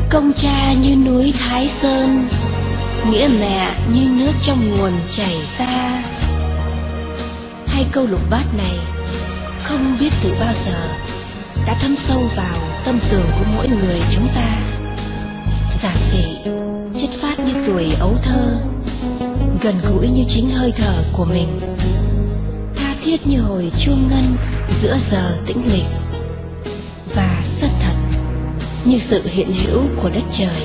Công cha như núi Thái Sơn, nghĩa mẹ như nước trong nguồn chảy ra. Hai câu lục bát này không biết từ bao giờ đã thấm sâu vào tâm tưởng của mỗi người chúng ta. Giản dị, chất phát như tuổi ấu thơ, gần gũi như chính hơi thở của mình, tha thiết như hồi chuông ngân giữa giờ tĩnh mịch, và rất thật như sự hiện hữu của đất trời.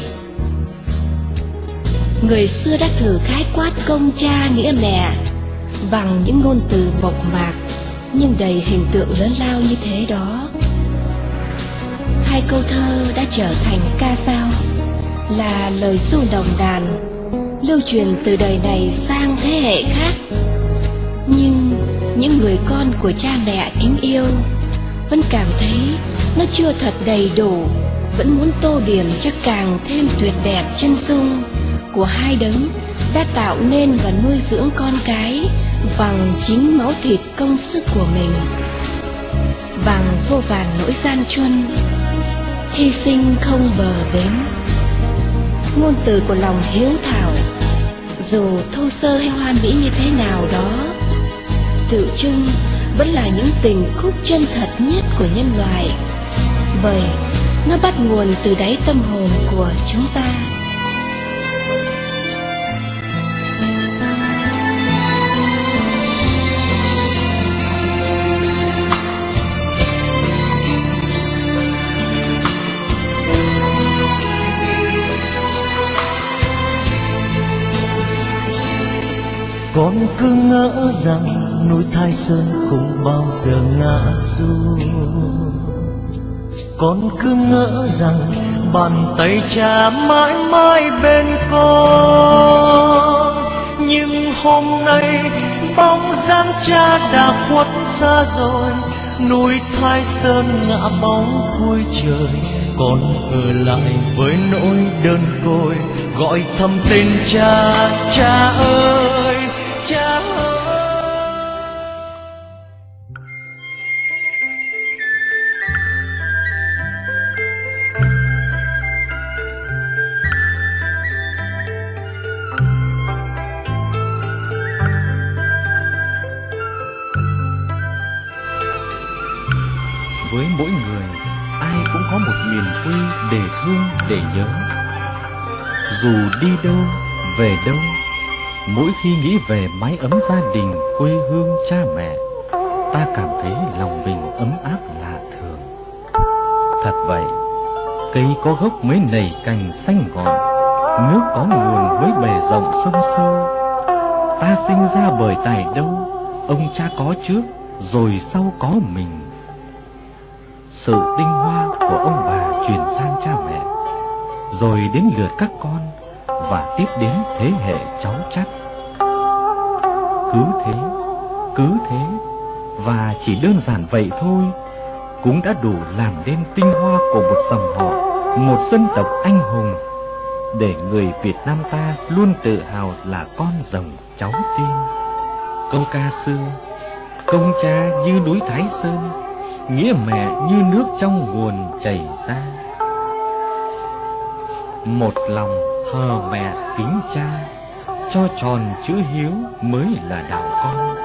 Người xưa đã thử khái quát công cha nghĩa mẹ bằng những ngôn từ mộc mạc nhưng đầy hình tượng lớn lao như thế đó. Hai câu thơ đã trở thành ca dao, là lời ru đồng đàn lưu truyền từ đời này sang thế hệ khác. Nhưng những người con của cha mẹ kính yêu vẫn cảm thấy nó chưa thật đầy đủ, vẫn muốn tô điểm cho càng thêm tuyệt đẹp chân dung của hai đấng đã tạo nên và nuôi dưỡng con cái bằng chính máu thịt công sức của mình, bằng vô vàn nỗi gian truân, hy sinh không bờ bến. Ngôn từ của lòng hiếu thảo, dù thô sơ hay hoa mỹ như thế nào đó, tự chung vẫn là những tình khúc chân thật nhất của nhân loại, bởi nó bắt nguồn từ đáy tâm hồn của chúng ta. Con cứ ngỡ rằng núi Thái Sơn không bao giờ ngã xuống. Con cứ ngỡ rằng bàn tay cha mãi mãi bên con. Nhưng hôm nay bóng dáng cha đã khuất xa rồi, núi Thái Sơn ngã bóng cuối trời. Con ở lại với nỗi đơn côi, gọi thầm tên cha, cha ơi, cha ơi. Với mỗi người, ai cũng có một miền quê để thương, để nhớ. Dù đi đâu, về đâu, mỗi khi nghĩ về mái ấm gia đình, quê hương cha mẹ, ta cảm thấy lòng mình ấm áp lạ thường. Thật vậy, cây có gốc mới nảy cành xanh ngọn, nước có nguồn với bể rộng sông sâu. Ta sinh ra bởi tại đâu, ông cha có trước, rồi sau có mình. Sự tinh hoa của ông bà truyền sang cha mẹ, rồi đến lượt các con, và tiếp đến thế hệ cháu chắt. Cứ thế, và chỉ đơn giản vậy thôi, cũng đã đủ làm nên tinh hoa của một dòng họ, một dân tộc anh hùng, để người Việt Nam ta luôn tự hào là con rồng cháu tiên. Câu ca xưa, công cha như núi Thái Sơn, nghĩa mẹ như nước trong nguồn chảy ra. Một lòng thờ mẹ kính cha, cho tròn chữ hiếu mới là đạo con.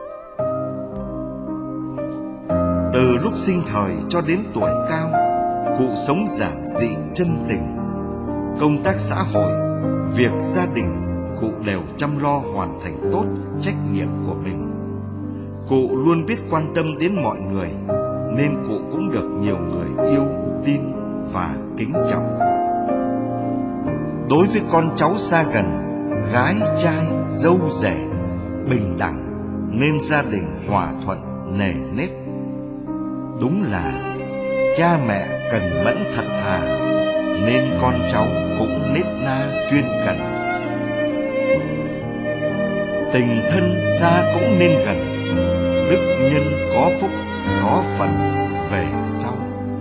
Từ lúc sinh thời cho đến tuổi cao, Cụ sống giản dị chân tình. Công tác xã hội, việc gia đình, cụ đều chăm lo hoàn thành tốt trách nhiệm của mình. Cụ luôn biết quan tâm đến mọi người, nên cụ cũng được nhiều người yêu, tin và kính trọng. Đối với con cháu xa gần, gái trai, dâu rể, bình đẳng, nên gia đình hòa thuận, nề nếp. Đúng là cha mẹ cần mẫn thật thà, nên con cháu cũng nết na chuyên cần. Tình thân xa cũng nên gần, đức nhân có phúc có phần về sau.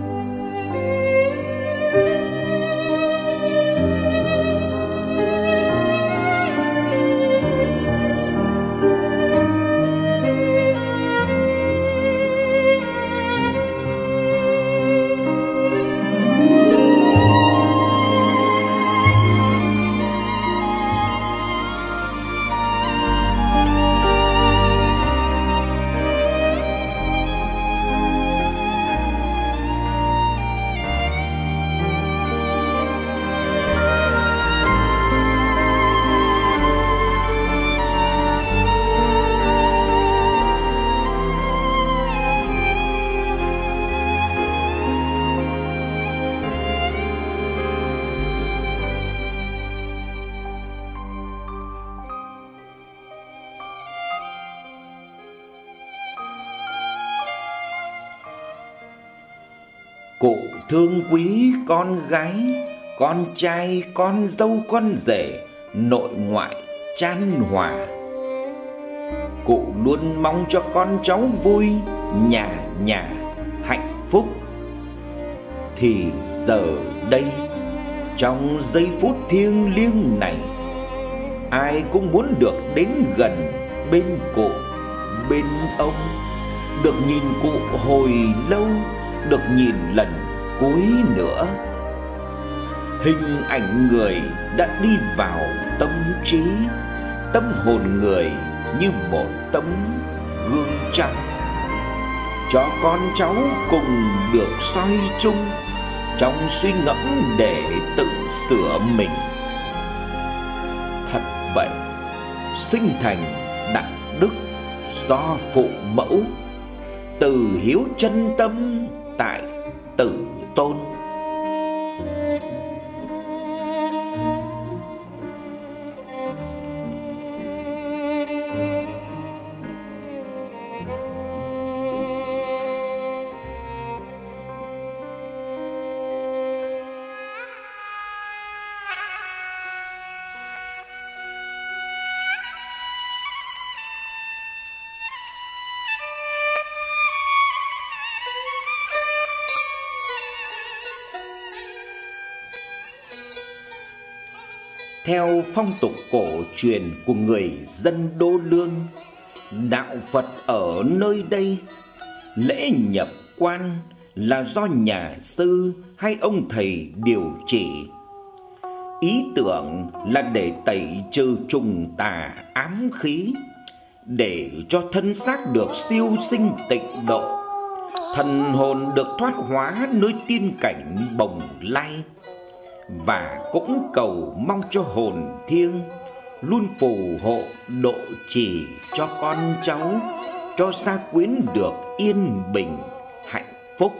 Cụ thương quý con gái, con trai, con dâu, con rể, nội ngoại chan hòa. Cụ luôn mong cho con cháu vui, nhà nhà hạnh phúc. Thì giờ đây, trong giây phút thiêng liêng này, ai cũng muốn được đến gần bên cụ, bên ông, được nhìn cụ hồi lâu, được nhìn lần cuối nữa. Hình ảnh người đã đi vào tâm trí, tâm hồn người như một tấm gương trắng, cho con cháu cùng được soi chung trong suy ngẫm để tự sửa mình. Thật vậy, sinh thành đạo đức do phụ mẫu, từ hiếu chân tâm tại Tử Tôn. Theo phong tục cổ truyền của người dân Đô Lương, đạo Phật ở nơi đây, lễ nhập quan là do nhà sư hay ông thầy điều chỉ. Ý tưởng là để tẩy trừ trùng tà ám khí, để cho thân xác được siêu sinh tịnh độ, thần hồn được thoát hóa nơi tiên cảnh bồng lai. Và cũng cầu mong cho hồn thiêng luôn phù hộ độ trì cho con cháu, cho gia quyến được yên bình hạnh phúc.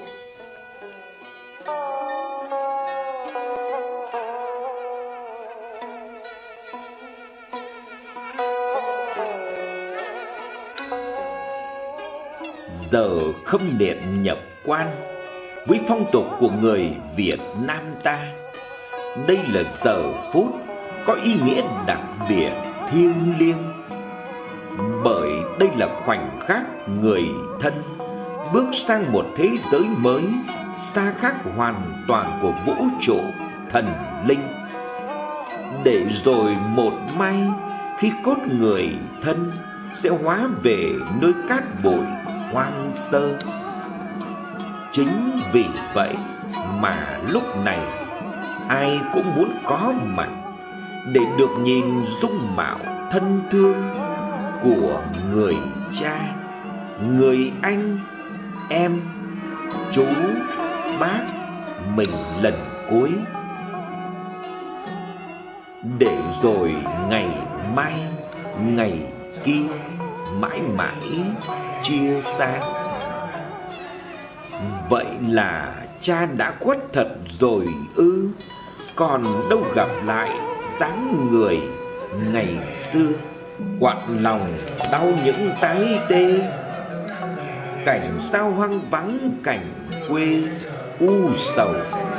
Giờ khâm niệm nhập quan với phong tục của người Việt Nam ta, đây là giờ phút có ý nghĩa đặc biệt thiêng liêng, bởi đây là khoảnh khắc người thân bước sang một thế giới mới, xa khác hoàn toàn của vũ trụ thần linh, để rồi một mai khi cốt người thân sẽ hóa về nơi cát bụi hoang sơ. Chính vì vậy mà lúc này ai cũng muốn có mặt để được nhìn dung mạo thân thương của người cha, người anh, em, chú, bác, mình lần cuối, để rồi ngày mai ngày kia mãi mãi chia xa. Vậy là cha đã khuất thật rồi ư? Còn đâu gặp lại dáng người ngày xưa, quặn lòng đau những tái tê. Cảnh sao hoang vắng cảnh quê u sầu.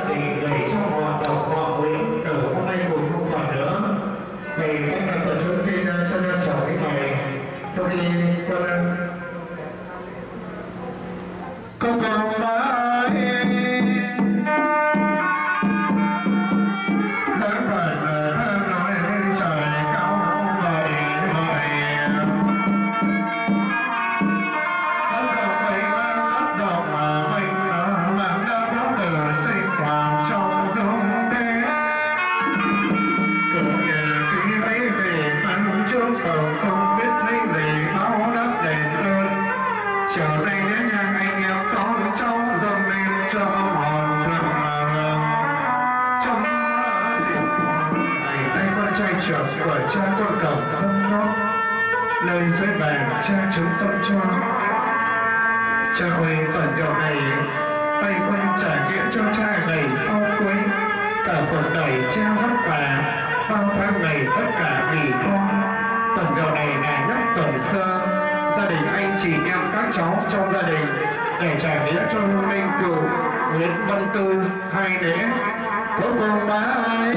Của cha con cầu dân rót lời dưới bàn cha chúng tâm cho. Cha ơi, tuần dạo này tay quân trả nghĩa cho cha ngày sau cuối. Cả cuộc đời cha vất vả, bao tháng ngày tất cả vì con. Tuần dạo này là nhất tuần xưa, gia đình anh chị em các cháu trong gia đình để trả nghĩa cho linh cựu Nguyễn Văn Tư hai đế của cô bá ơi.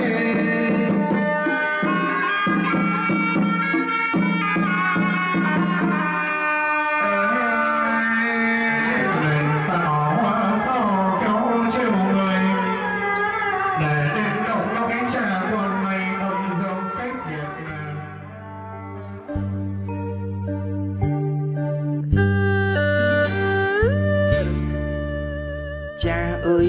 Cha ơi,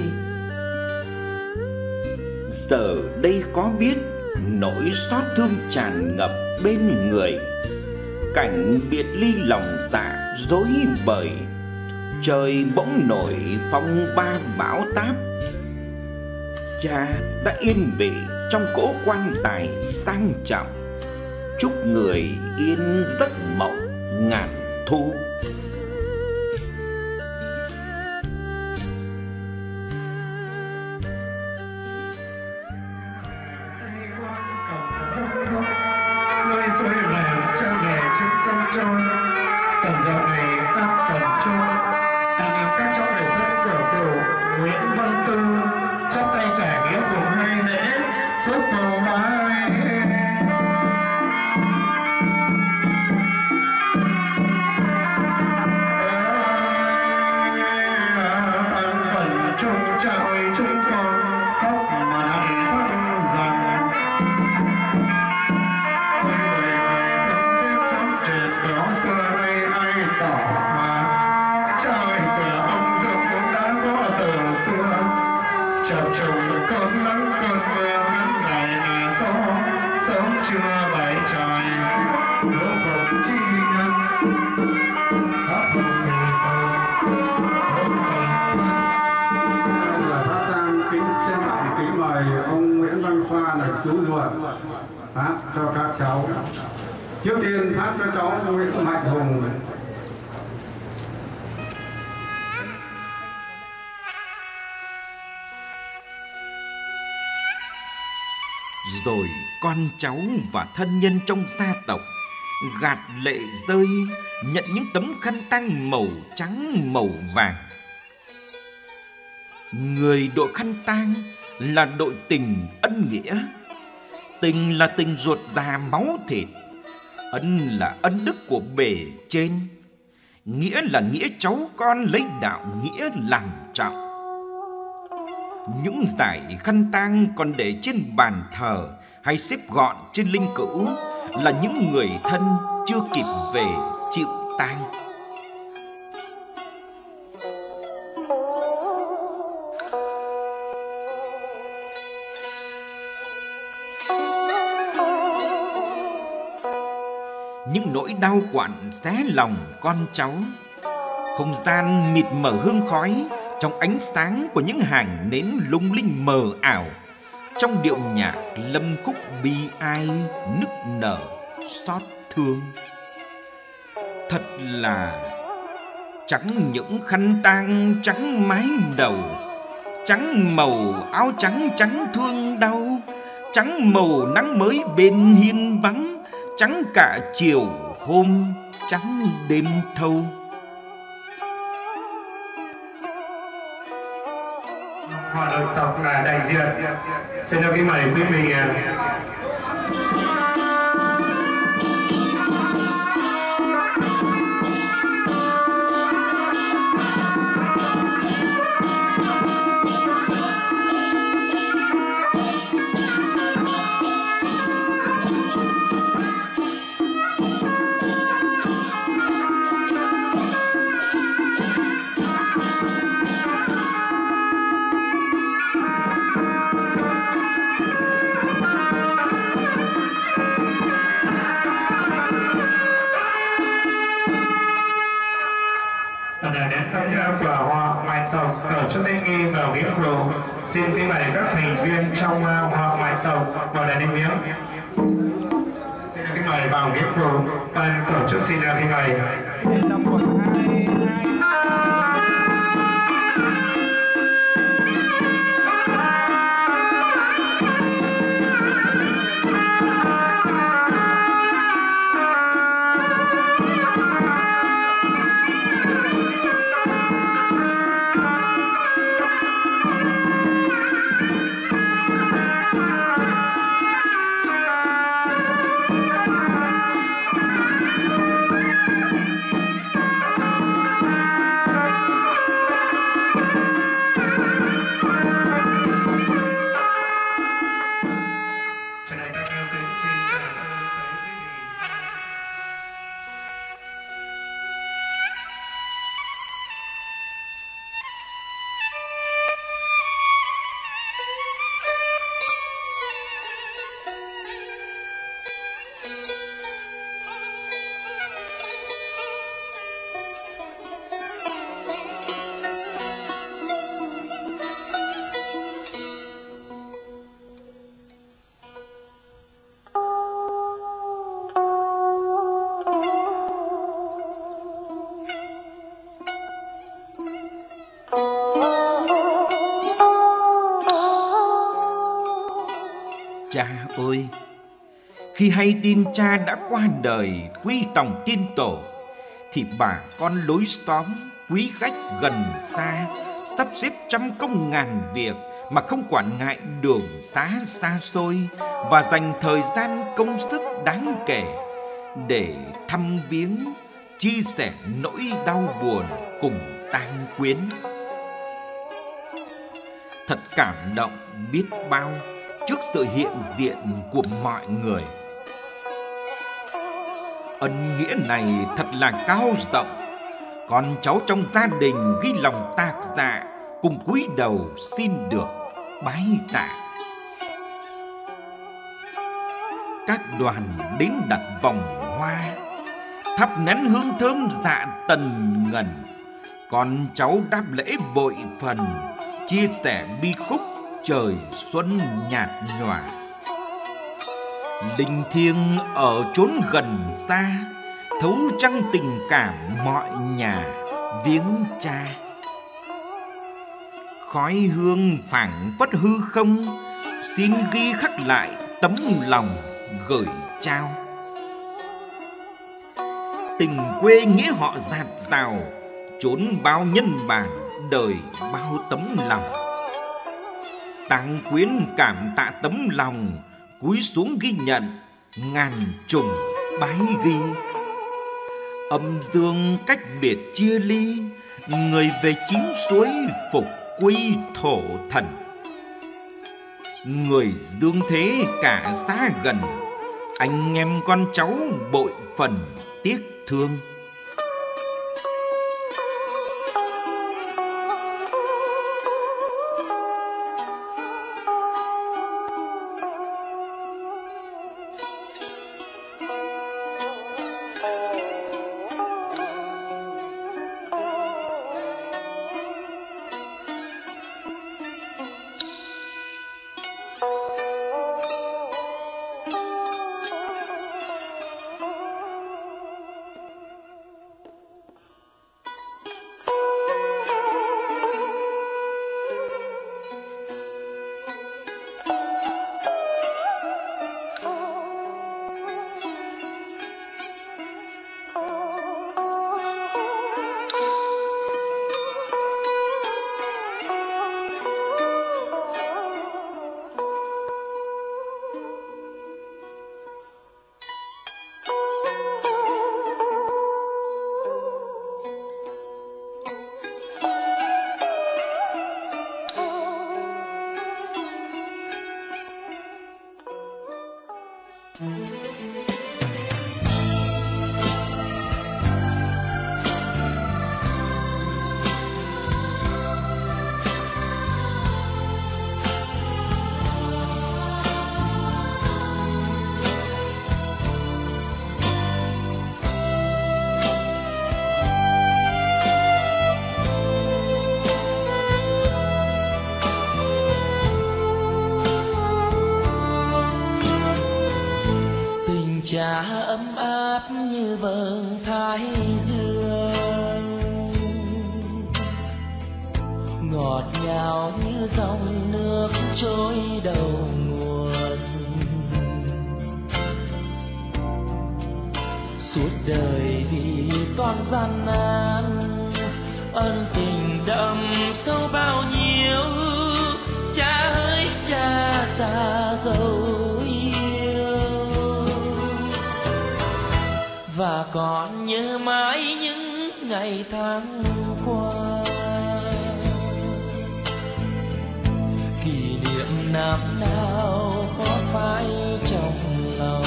giờ đây có biết nỗi xót thương tràn ngập bên người. Cảnh biệt ly lòng dạ rối bời, trời bỗng nổi phong ba bão táp. Cha đã yên vị trong cỗ quan tài sang trọng, chúc người yên giấc mộng ngàn thu. Nơi dưới làng cha mẹ chúng con cho tầm giờ này ta cần cho anh em các cháu để thân của cụ Nguyễn Văn Tư chắp tay trả nghĩa cùng hai lễ cúc cầu bái. Tăng phần chung cha ơi chúng con khóc mà này thân rằng xưa đây ai tỏ mà trời của ông Dương cũng đã có từ xưa. Chập trùng cơn nắng cơn mưa ngắn ngày là gió sớm trưa bảy trời đỗ phục chi nhân các phục kỳ là phát tang kính trân trọng kính mời ông Nguyễn Văn Khoa là chú ruột phát cho các cháu. Trước tiên phát cho cháu Nguyễn Mạnh Hùng. Rồi con cháu và thân nhân trong gia tộc gạt lệ rơi, nhận những tấm khăn tang màu trắng màu vàng. Người đội khăn tang là đội tình ân nghĩa. Tình là tình ruột già máu thịt, ân là ân đức của bề trên, nghĩa là nghĩa cháu con lấy đạo nghĩa làm trọng. Những dải khăn tang còn để trên bàn thờ hay xếp gọn trên linh cữu là những người thân chưa kịp về chịu tang. Những nỗi đau quặn xé lòng con cháu. Không gian mịt mờ hương khói trong ánh sáng của những hàng nến lung linh mờ ảo, trong điệu nhạc lâm khúc bi ai nức nở xót thương. Thật là trắng những khăn tang, trắng mái đầu, trắng màu áo trắng, trắng thương đau, trắng màu nắng mới bên hiên vắng, trắng cả chiều hôm, trắng đêm thâu. Họ đội tộc là đại diện, xin được kính mời quý vị. Cho nên nghi vào viếng cụ, xin kính mời các thành viên trong họ ngoại tộc vào đền viếng. Xin kính mời vào viếng cụ, ban tổ chức xin kính mời. Cha ơi, khi hay tin cha đã qua đời quy tòng tiên tổ, thì bà con lối xóm, quý khách gần xa sắp xếp trăm công ngàn việc mà không quản ngại đường xá xa xôi, và dành thời gian công sức đáng kể để thăm viếng, chia sẻ nỗi đau buồn cùng tang quyến. Thật cảm động biết bao trước sự hiện diện của mọi người. Ân nghĩa này thật là cao rộng. Con cháu trong gia đình ghi lòng tạc dạ, cùng cúi đầu xin được bái tạ. Các đoàn đến đặt vòng hoa, thắp nén hương thơm dạ tần ngần. Con cháu đáp lễ bội phần, chia sẻ bi khúc trời xuân nhạt nhòa. Linh thiêng ở chốn gần xa, thấu trăng tình cảm mọi nhà viếng cha. Khói hương phảng phất hư không, xin ghi khắc lại tấm lòng gửi trao. Tình quê nghĩa họ dạt dào, chốn bao nhân bản đời bao tấm lòng. Tang quyến cảm tạ tấm lòng, cúi xuống ghi nhận ngàn trùng bái ghi. Âm dương cách biệt chia ly, người về chín suối phục quy thổ thần. Người dương thế cả xa gần, anh em con cháu bội phần tiếc thương. cha ấm áp như vầng thái dương, ngọt ngào như dòng nước trôi đầu nguồn. Suốt đời vì con gian nan, ân tình đậm sâu bao nhiêu. Cha ơi cha già dấu yêu, và còn nhớ mãi những ngày tháng qua. Kỷ niệm năm nào có phai trong lòng,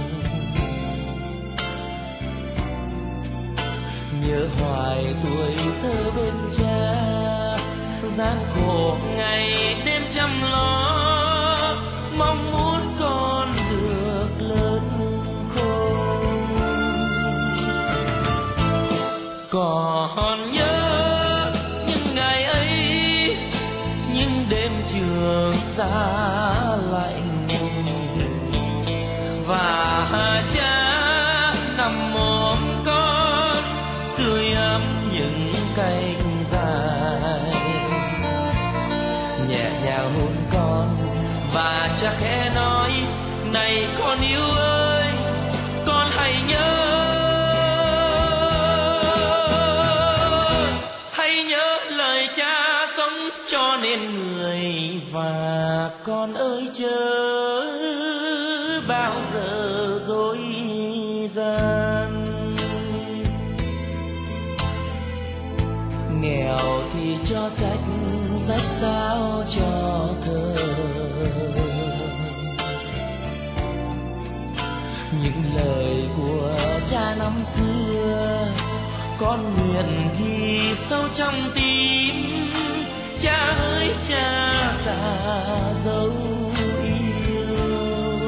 nhớ hoài tuổi thơ bên cha, gian khổ ngày đêm chăm lo, mong muốn con được lớn khôn. Còn nhớ những ngày ấy, những đêm trường giá lạnh, và cha nằm ôm con sưởi ấm những cánh dài, nhẹ nhàng hôn con và cha khẽ nói: này con yêu ơi, con hãy nhớ lời cha sống cho nên người. Và con ơi chớ bao giờ dối gian, nghèo thì cho sách sao cho thơ. Những lời của cha năm xưa con nguyện ghi sâu trong tim. Cha ơi cha già dấu yêu,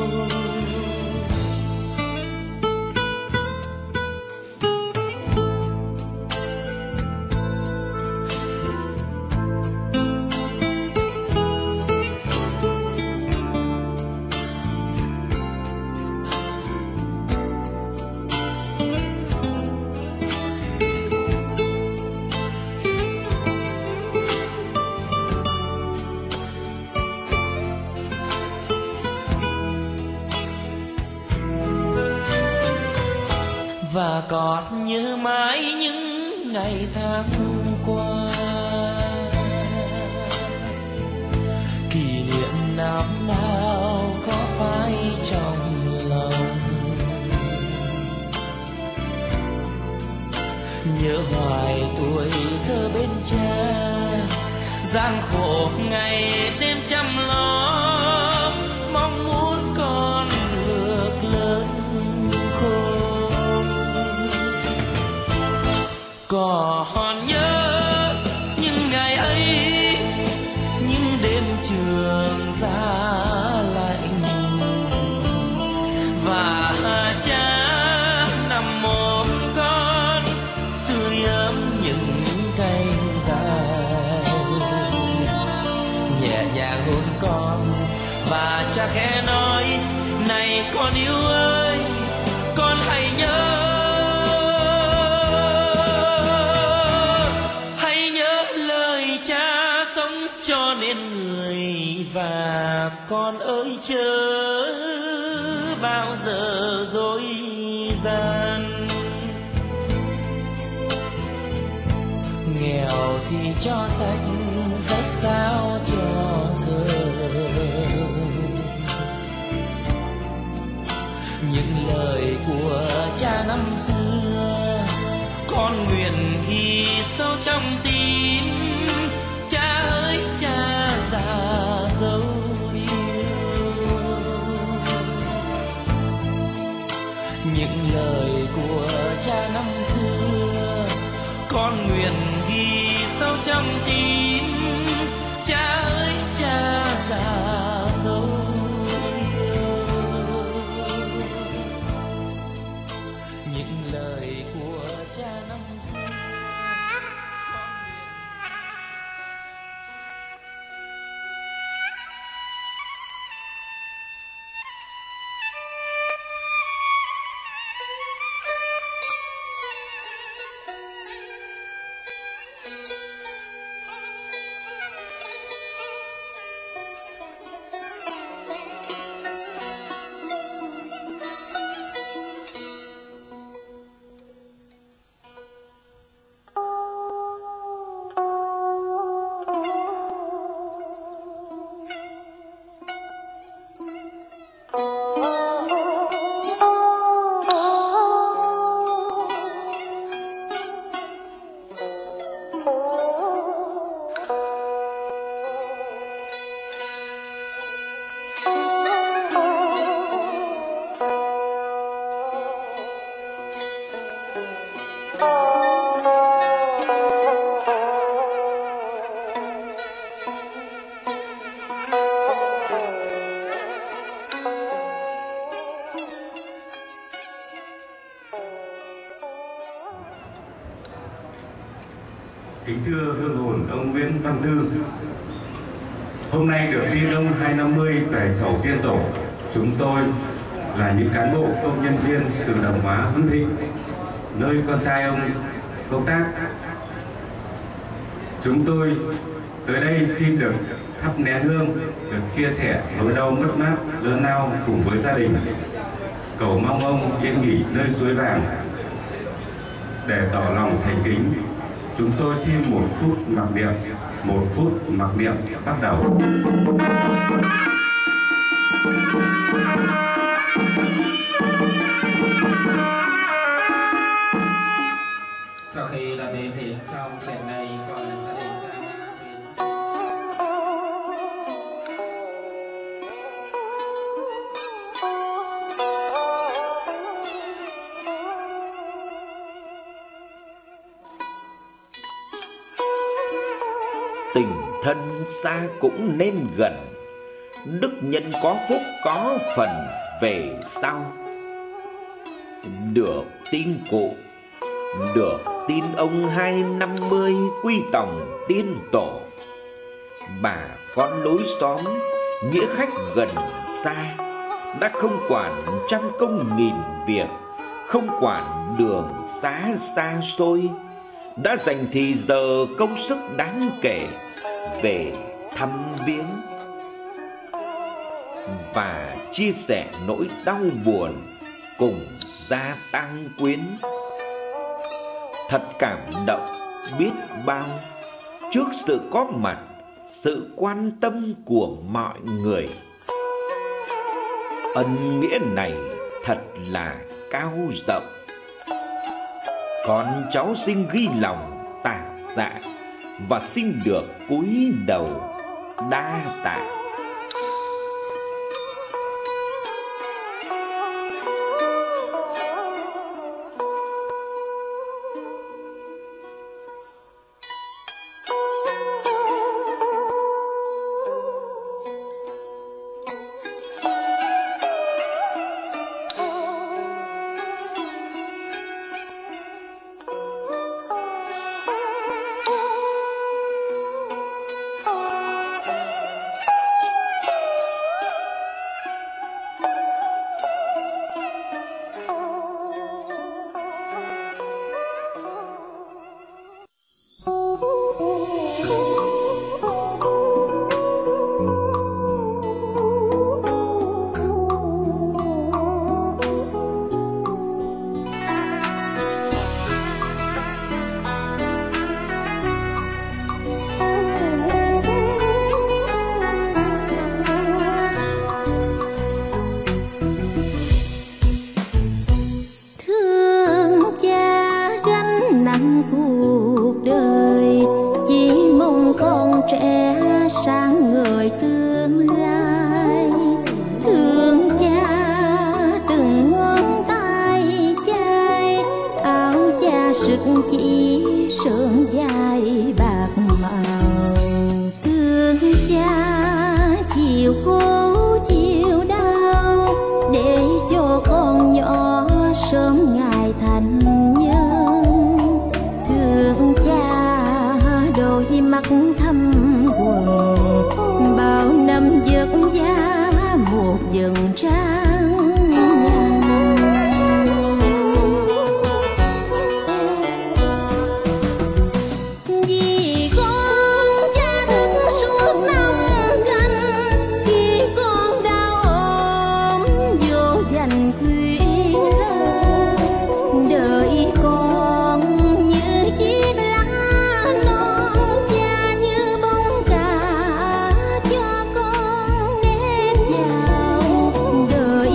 và còn nhớ mãi những ngày tháng qua. Kỷ niệm năm nào có phai trong lòng, nhớ hoài tuổi thơ bên cha, gian khổ ngày đêm chăm lo, mong muốn con được lớn khôn. Còn nhớ những ngày ấy, những đêm trường giá lạnh, và cha nằm ôm con sưởi ấm những cánh dài, nhẹ nhàng hôn con và cha khẽ nói: này con yêu ơi, con hãy nhớ cho nên người. Và con ơi chớ bao giờ dối gian, nghèo thì cho sách sao cho thơ. Những lời của cha năm xưa con nguyện ghi sâu trong tim. Cha ơi cha già dấu yêu, những lời của cha năm xưa con nguyện ghi sâu trong tim. Cha ơi cha già dấu yêu, những lời của cha năm xưa. thưa hương hồn ông Nguyễn Văn Thư. Hôm nay được tin ông 250 về chầu tiên tổ, chúng tôi là những cán bộ công nhân viên từ Đồng Hóa Hưng Thịnh, nơi con trai ông công tác. Chúng tôi tới đây xin được thắp nén hương, được chia sẻ nỗi đau mất mát lớn lao cùng với gia đình, cầu mong ông yên nghỉ nơi suối vàng. Để tỏ lòng thành kính, chúng tôi xin 1 phút mặc niệm. 1 phút mặc niệm bắt đầu. Sau khi làm lễ thiện xong, sáng nay gọi gia đình tình thân xa cũng nên gần, đức nhân có phúc có phần về sau. Được tin cụ, được tin ông 250 quy tòng tiên tổ. Bà con lối xóm, nghĩa khách gần xa, đã không quản trăm công nghìn việc, không quản đường xá xa xôi, đã dành thì giờ công sức đáng kể về thăm viếng và chia sẻ nỗi đau buồn cùng gia tăng quyến. Thật cảm động biết bao trước sự có mặt, sự quan tâm của mọi người. Ân nghĩa này thật là cao rộng. Con cháu xin ghi lòng tạ dạ và xin được cúi đầu đa tạ. Sáng người tương lai, thương cha từng ngón tay chai, áo cha sức chỉ sườn dài bạc màu. Thương cha chịu khổ chịu đau, để cho con nhỏ sớm ngày thành nhân. Thương cha đôi mắt thâm quầng, bao năm vất vả một dần tráng nhân. Vì con cha thức suốt năm canh, khi con đau ốm vô dành khuyên lơn, đợi con như chiếc lá non, cha như bông cà cho con nếp vào. Đợi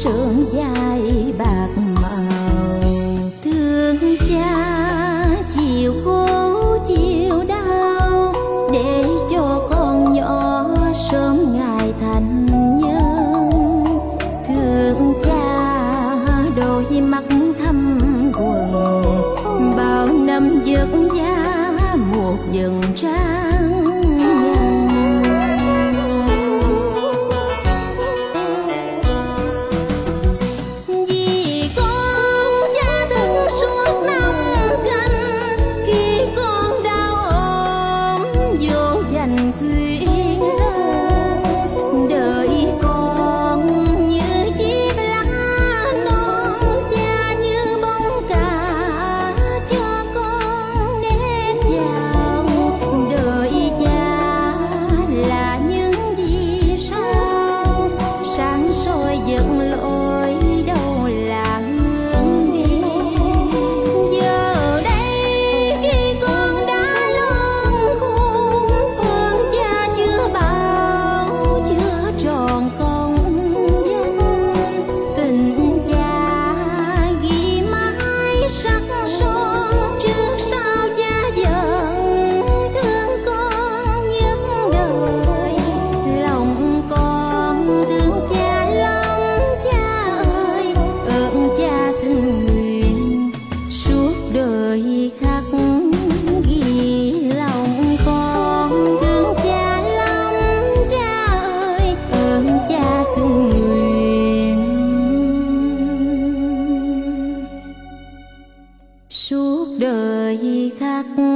sườn dài bạc màu. Thương cha chiều khổ chiều đau, để cho con nhỏ sớm ngày thành nhân. Thương cha đôi mắt thâm quầng, bao năm vất vả một dần trang nhân. Vì con cha thức suốt năm canh, khi con đau ốm vô dành khuyên lơn. Đợi con như chiếc lá non, cha như bông cà cho con nếp vào. Đợi cha là những gì sao, sáng soi dẫn lối đâu là hướng đi. Giờ đây khi con đã lớn khôn, ơn cha chưa bao chưa tròn công danh. Tình cha ghi mãi sắc son, trước sau cha vẫn thương con nhất đời. Lòng con thương cha lắm cha ơi, ơn cha xin nguyện suốt đời khắc ghi lòng con. Thương cha lắm cha ơi, ơn cha xin nguyện suốt đời khắc ghi.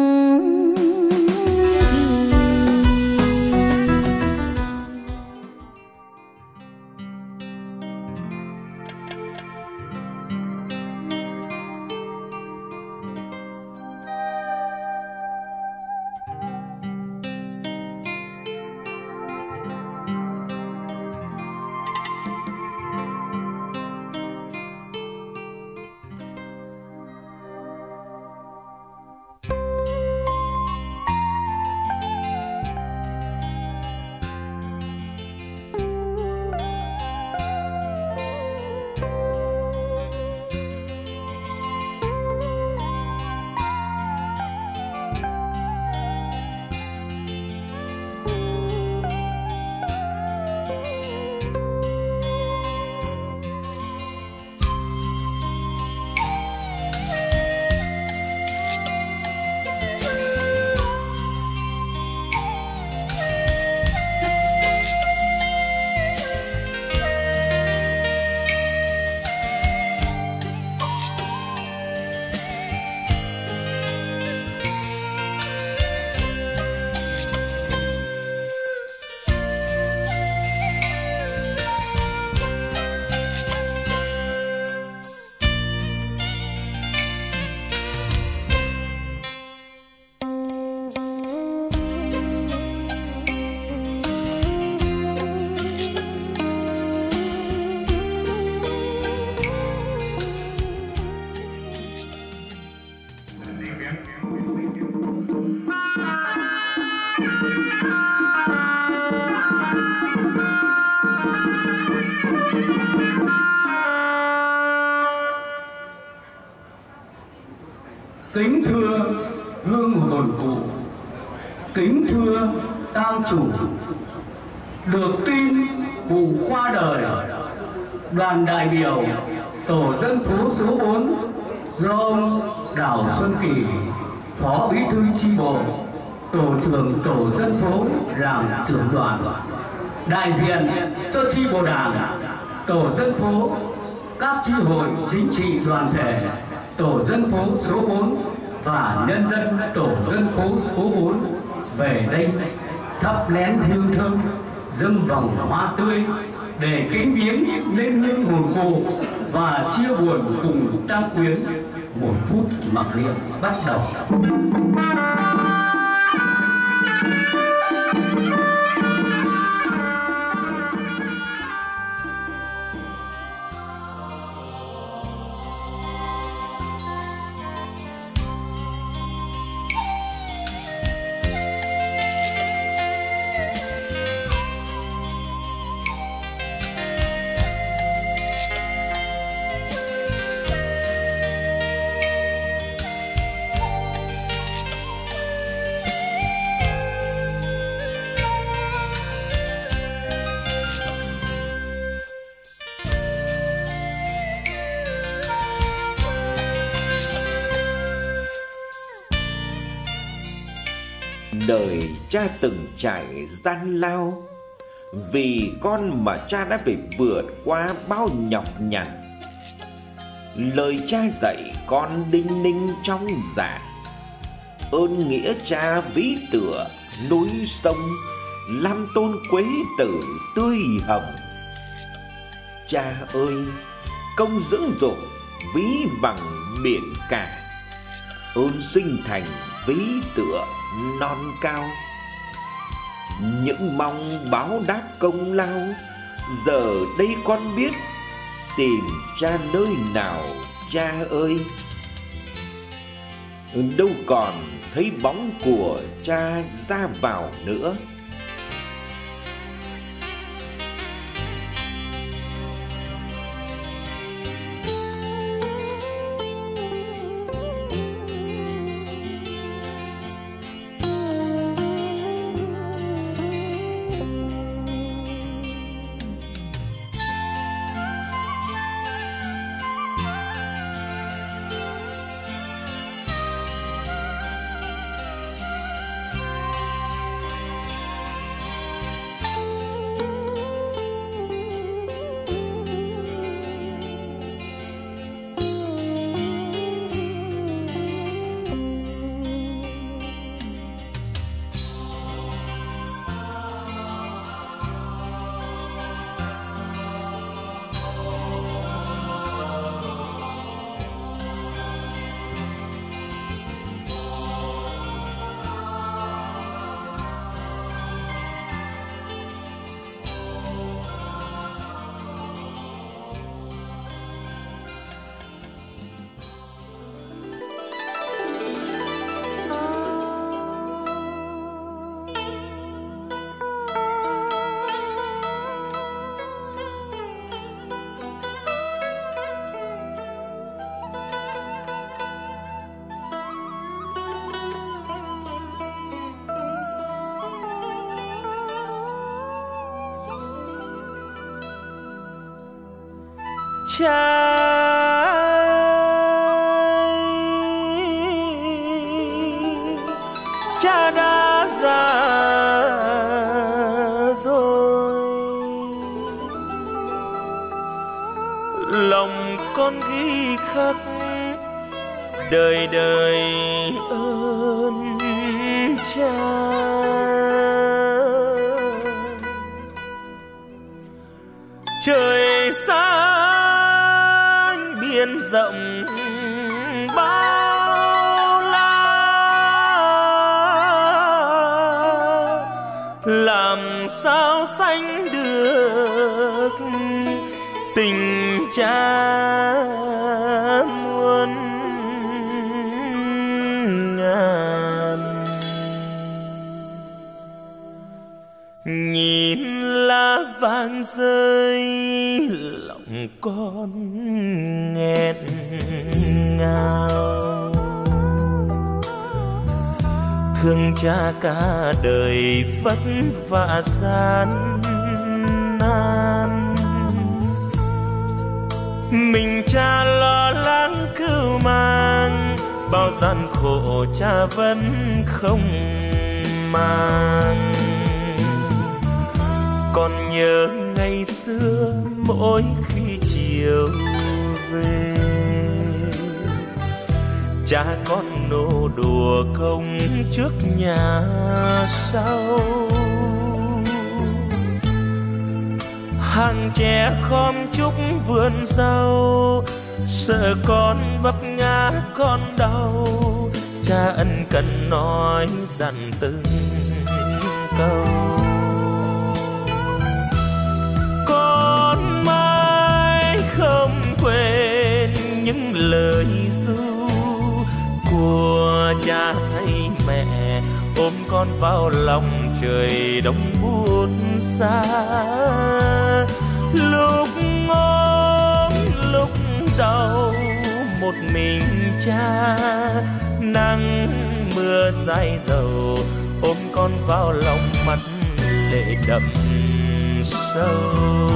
Kính thưa hương hồn cụ, kính thưa tang chủ. Được tin cụ qua đời, đoàn đại biểu tổ dân phố số 4 do ông Đào Xuân Kỳ, phó bí thư chi bộ, tổ trưởng tổ dân phố làm trưởng đoàn, đại diện cho chi bộ đảng, tổ dân phố, các chi hội chính trị đoàn thể, tổ dân phố số 4 và nhân dân tổ dân phố số 4 về đây thắp nén hương thơm, dâng vòng hoa tươi để kính viếng lên hương hồn cụ và chia buồn cùng Tăng Quyến. Một phút mặc niệm bắt đầu. đời cha từng trải gian lao, vì con mà cha đã phải vượt qua bao nhọc nhằn. Lời cha dạy con đinh ninh trong dạ, ơn nghĩa cha ví tựa núi sông, lam tôn quế tử tươi hồng. Cha ơi, công dưỡng dục ví bằng biển cả, ơn sinh thành ví tựa non cao. Những mong báo đáp công lao, giờ đây con biết tìm cha nơi nào cha ơi. Đâu còn thấy bóng của cha ra vào nữa. Cha đã già rồi, lòng con ghi khắc đời đời ơn cha. Trời xanh biển rộng bao la, làm sao sánh được tình cha muôn ngàn. Nhìn lá vàng rơi lòng con nghẹn ngào, thương cha cả đời vất vả gian nan. Mình cha lo lắng cưu mang, bao gian khổ cha vẫn không mang. Còn nhớ ngày xưa mỗi khi chiều về, cha con nô đùa công trước nhà sau. Hàng tre khom chúc vườn rau, sợ con vấp ngã con đau. Cha ân cần nói dặn từng câu. Con mãi không quên những lời ru của cha hay mẹ, ôm con vào lòng trời đông buốt xa. Lúc ốm lúc đau một mình cha, nắng mưa dài dầu ôm con vào lòng, mắt lệ đậm sâu.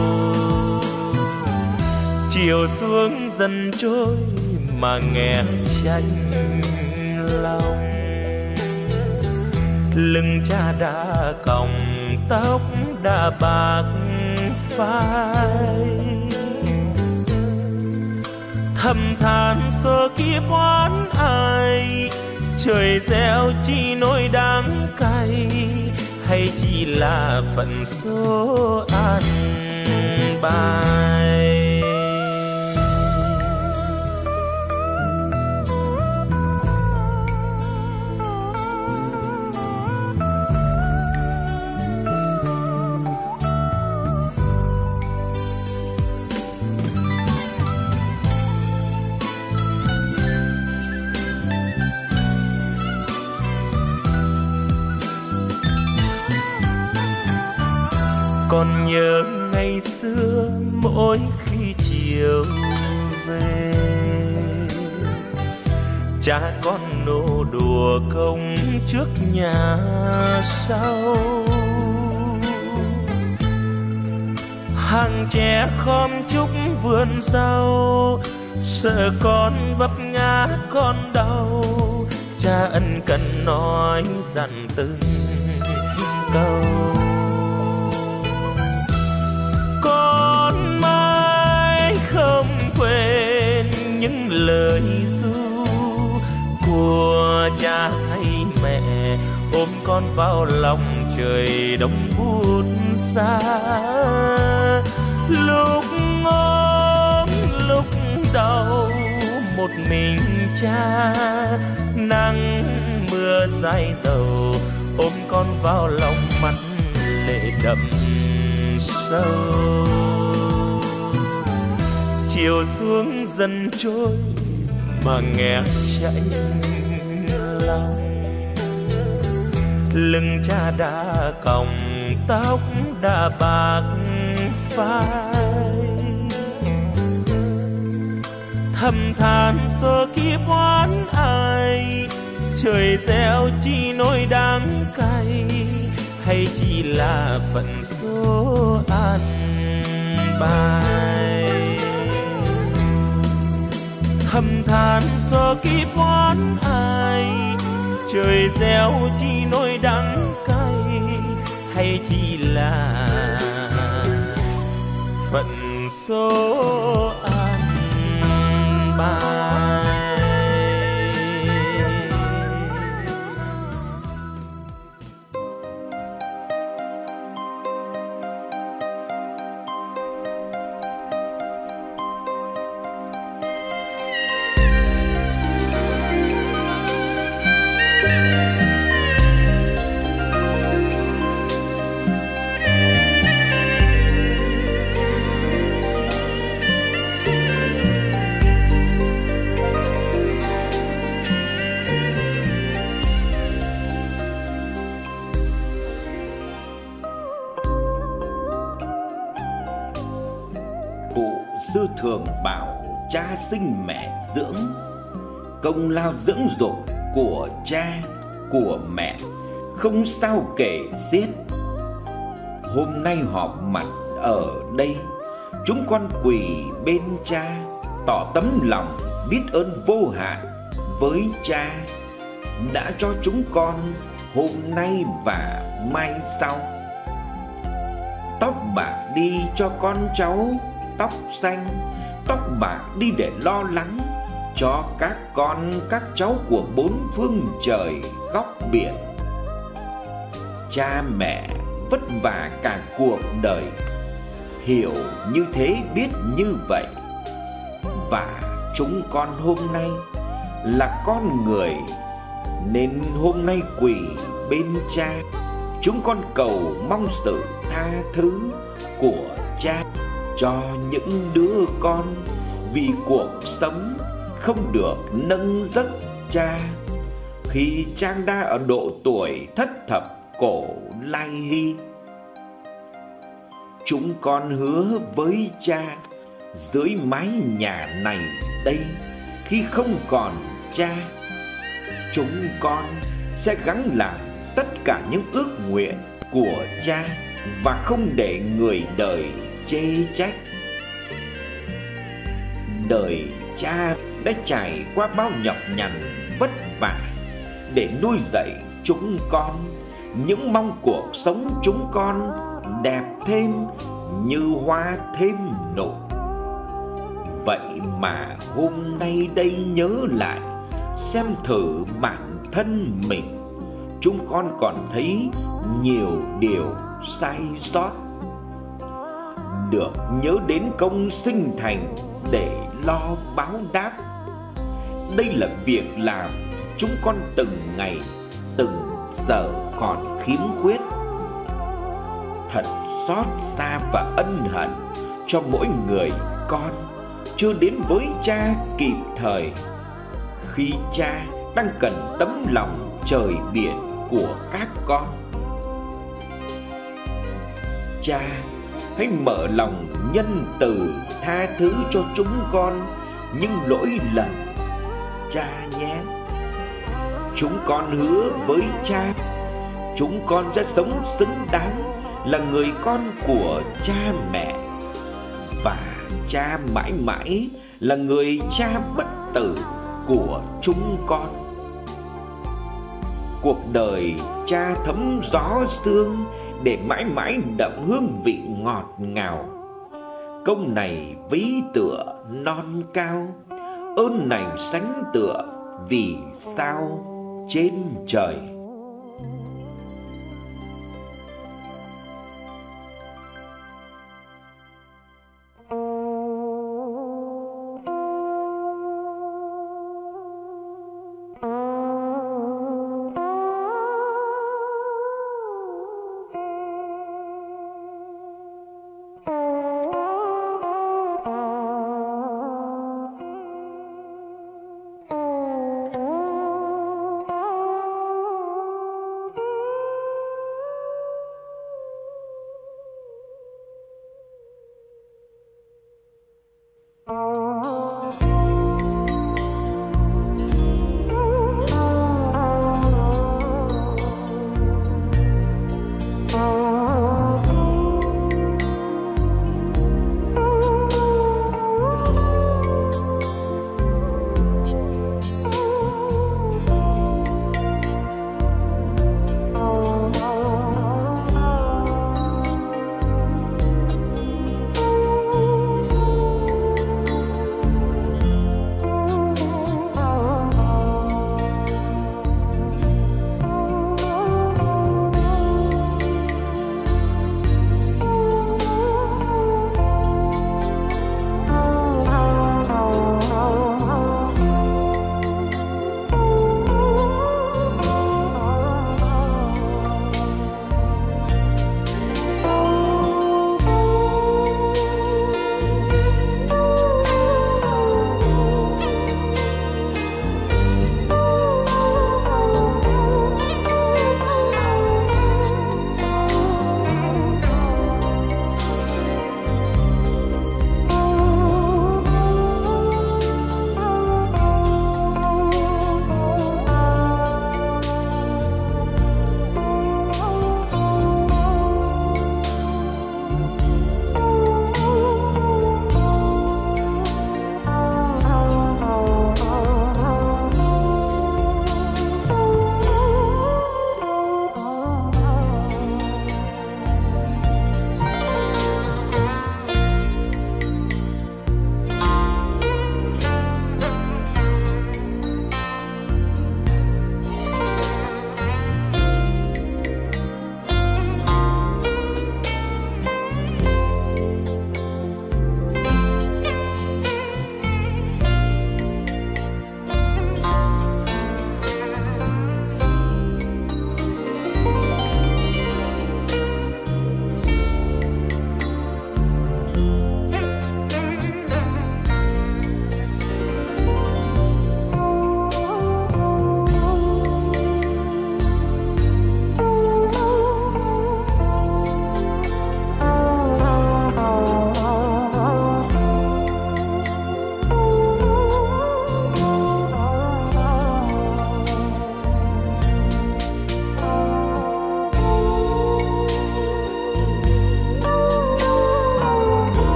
Chiều xuống dần trôi mà nghe chạnh lòng, Lưng cha đã còng, tóc đã bạc phai. Thầm than số kiếp oán ai, trời gieo chi nỗi đắng cay, hay chỉ là phận số an bài. Còn nhớ ngày xưa mỗi khi chiều về, cha con nô đùa công trước nhà sau. Hàng tre khom chúc vườn rau, sợ con vấp ngã con đau. Cha ân cần nói dặn từng câu. Con mãi không quên những lời ru của cha hay mẹ, ôm con vào lòng trời đông buốt xa. Lúc ốm lúc đau một mình cha, nắng mưa dãi dầu, ôm con vào lòng mắt lệ đậm sâu. Chiều xuống dần trôi mà nghe chạnh lòng. Lưng cha đã còng, tóc đã bạc phai. Thầm than số kiếp oán ai, trời gieo chi nỗi đắng cay, hay chỉ là phận số an bài. Thầm than số kiếp oán ai, trời gieo chi nỗi đắng cay, hay chỉ là phận số an bài. Sư thường bảo cha sinh mẹ dưỡng, công lao dưỡng dục của cha của mẹ không sao kể xiết. Hôm nay họp mặt ở đây, chúng con quỳ bên cha, tỏ tấm lòng biết ơn vô hạn với cha đã cho chúng con hôm nay và mai sau. Tóc bạc đi cho con cháu tóc xanh, tóc bạc đi để lo lắng cho các con các cháu của bốn phương trời góc biển. Cha mẹ vất vả cả cuộc đời, hiểu như thế biết như vậy. Và chúng con hôm nay là con người, nên hôm nay quỳ bên cha, chúng con cầu mong sự tha thứ của cha cho những đứa con vì cuộc sống không được nâng giấc cha khi Trang đã ở độ tuổi thất thập cổ lai hy. Chúng con hứa với cha dưới mái nhà này đây, khi không còn cha, chúng con sẽ gắng làm tất cả những ước nguyện của cha và không để người đời chê trách. Đời cha đã trải qua bao nhọc nhằn vất vả để nuôi dạy chúng con những mong cuộc sống chúng con đẹp thêm như hoa thêm nụ. Vậy mà hôm nay đây nhớ lại, xem thử bản thân mình, chúng con còn thấy nhiều điều sai sót. Được nhớ đến công sinh thành để lo báo đáp, đây là việc làm chúng con từng ngày từng giờ còn khiếm khuyết. Thật xót xa và ân hận cho mỗi người con chưa đến với cha kịp thời, khi cha đang cần tấm lòng trời biển của các con. Cha hãy mở lòng nhân từ tha thứ cho chúng con những lỗi lầm, cha nhé. Chúng con hứa với cha, chúng con sẽ sống xứng đáng là người con của cha mẹ, và cha mãi mãi là người cha bất tử của chúng con. Cuộc đời cha thấm gió sương để mãi mãi đậm hương vị ngọt ngào. Công này ví tựa non cao, ơn này sánh tựa vì sao trên trời.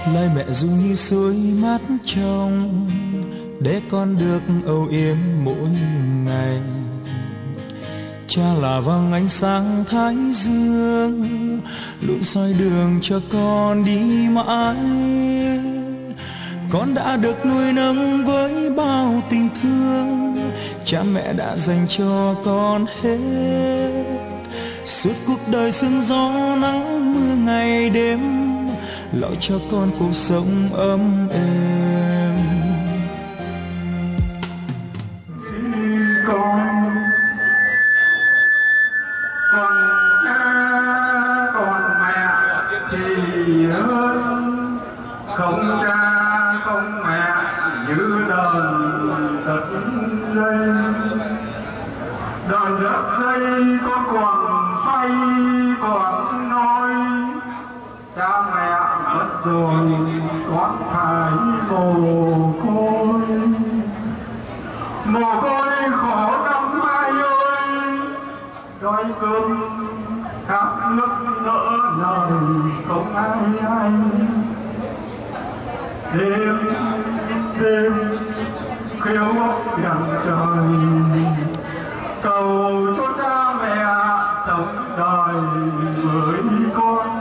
Lời mẹ ru như suối mát trong để con được âu yếm mỗi ngày. Cha là vầng ánh sáng thái dương luôn soi đường cho con đi mãi. Con đã được nuôi nấng với bao tình thương cha mẹ đã dành cho con hết. Suốt cuộc đời sương gió nắng mưa ngày đêm lo cho con cuộc sống ấm êm. Con cha còn mẹ thì hơn, không cha không mẹ như đờn đất dây. Đờn đất dây con còn xoay còn nói, cha mẹ mất rồi con phải mồ côi. Mồ côi khổ lắm ai ơi, đói cơm khát nước nỡ lời không ai hay. Đêm đêm kêu đằng trời, cầu cho cha mẹ sống đời với con.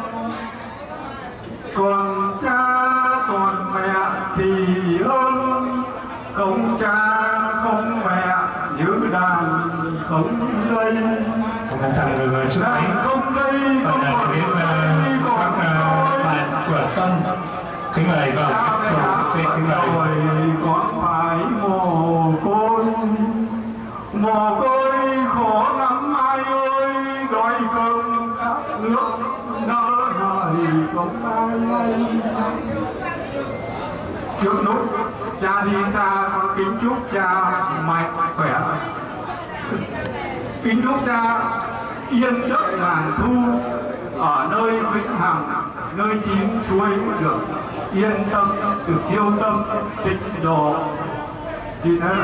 Còn cha còn mẹ thì hơn, không cha không mẹ như đàn không dây. Không thằng người chút ấy không dây không còn biết các bạn của Tâm. Kính mời vào xin kính mời. Con phải mồ côi, mồ côi khổ lắm ai ơi, đói cơm khát nước nỡ lời không ai hay. Trước lúc cha đi xa con kính chúc cha mạnh khỏe, kính chúc cha yên giấc ngàn thu ở nơi vĩnh hằng, nơi chín suối được yên tâm, được siêu tâm tịnh độ. Xin hết.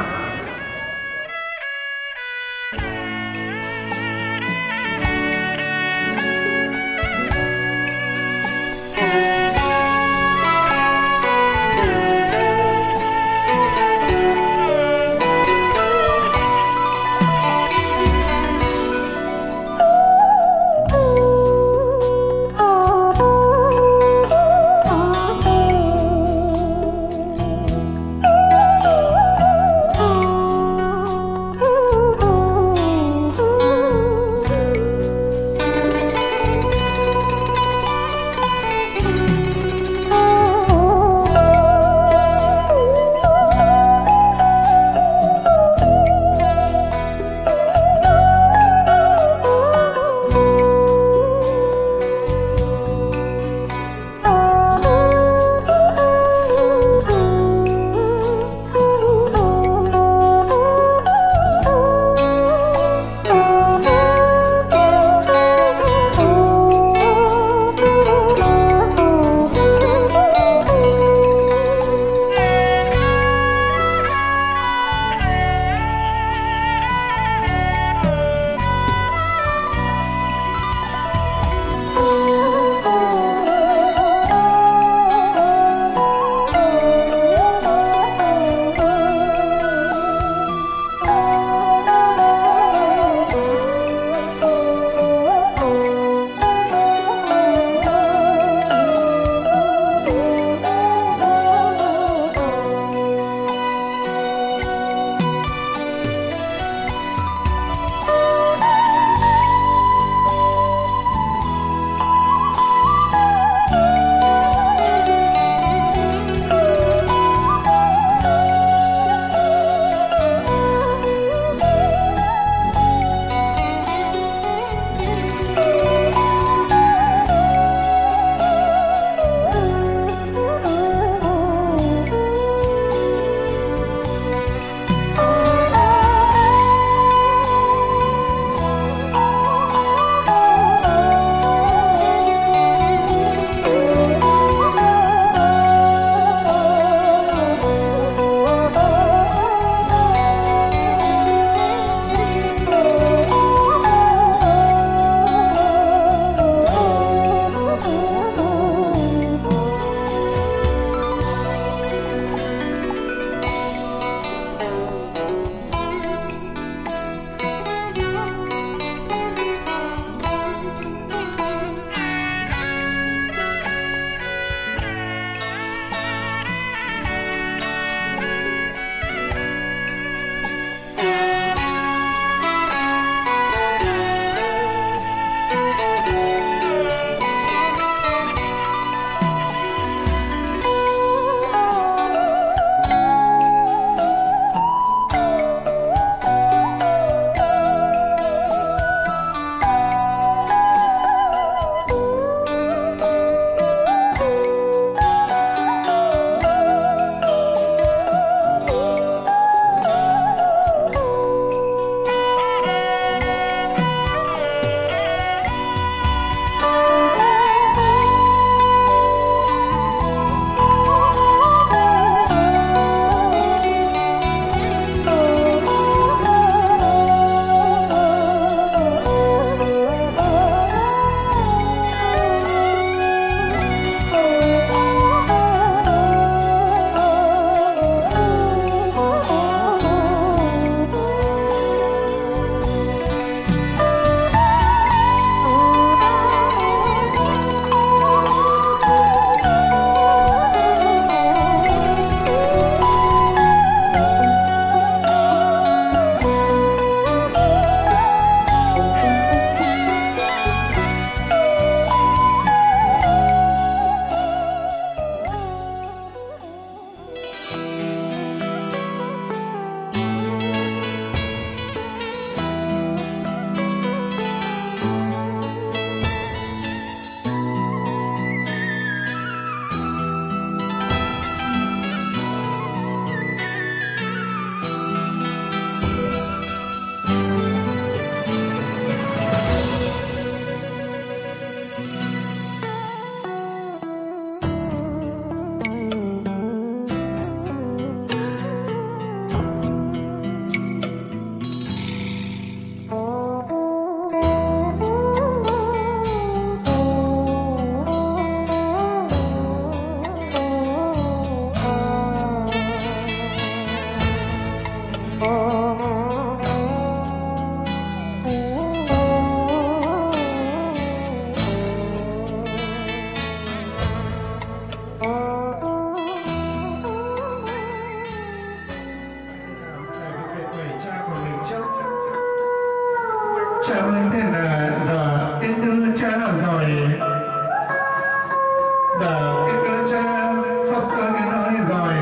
giờ cái cơ cha sắp tới cái nói rồi.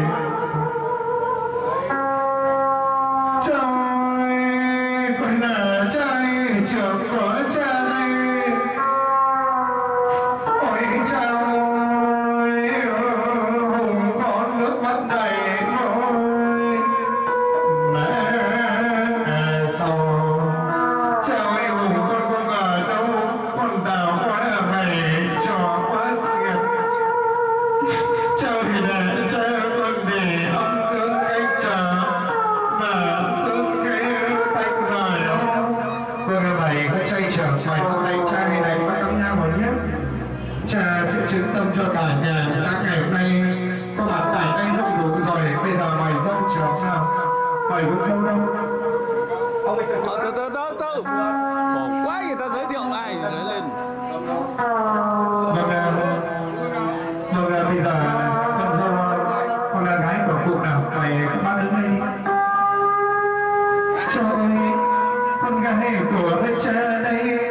Trời còn là trai trường của cha đây. Ôi cha ơi, hùng con nước mắt đầy môi. Mẹ sầu cha ơi, hùng con ở đâu, con đào quá mày cho quá nghiệp. Cha thì để cha con để ông cứ cách chờ mà sức cái tách rồi. Vâng, mày có chay trưởng mày hôm nay cha ngày này phải cắm nhau một nhé. Cha sẽ chứng tâm cho cả nhà. Sáng ngày hôm nay có mặt tại đây không đủ rồi, bây giờ mày dâu trưởng sao? Mày cũng dâu đâu? Ông ấy Từ khổ quá, người ta giới thiệu ai nói lên. Vâng, bây giờ con dâu, con là gái của cụ nào, mày các bác đứng đây đi. Cho con gái của cha đây.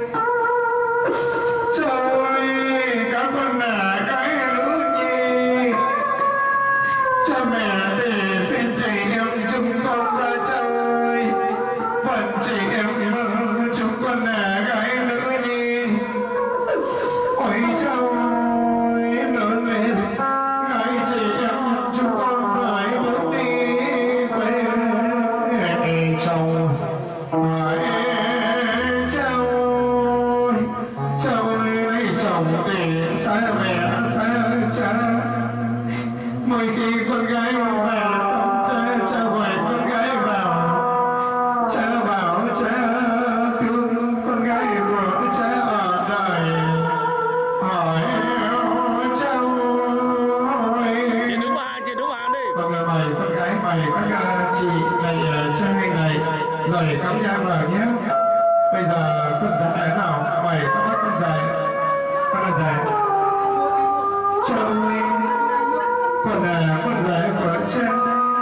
Trời, các con là cái nữ nhi. Cha mẹ thì xin chị em chúng con ra chơi. Phận chị em chúng con là gái nữ nhi. Ôi cha ơi, lớn lên gái chị em chúng con phải bước đi quê chồng. Cháu lấy chồng để xa mẹ xa cha. Mỗi khi con gái vào về cha gọi con gái vào. Cha bảo cha thương con gái của cha ở đời. Hỏi cháu ơi. Chị đứng vào hàng đi. Vâng, mày con gái mày các chị này chơi này rồi cắm nhau vào nhé. Bây giờ con dạy nào mày các bác con dạy. Con là dạy cháu ơi, con là con dạy của cha.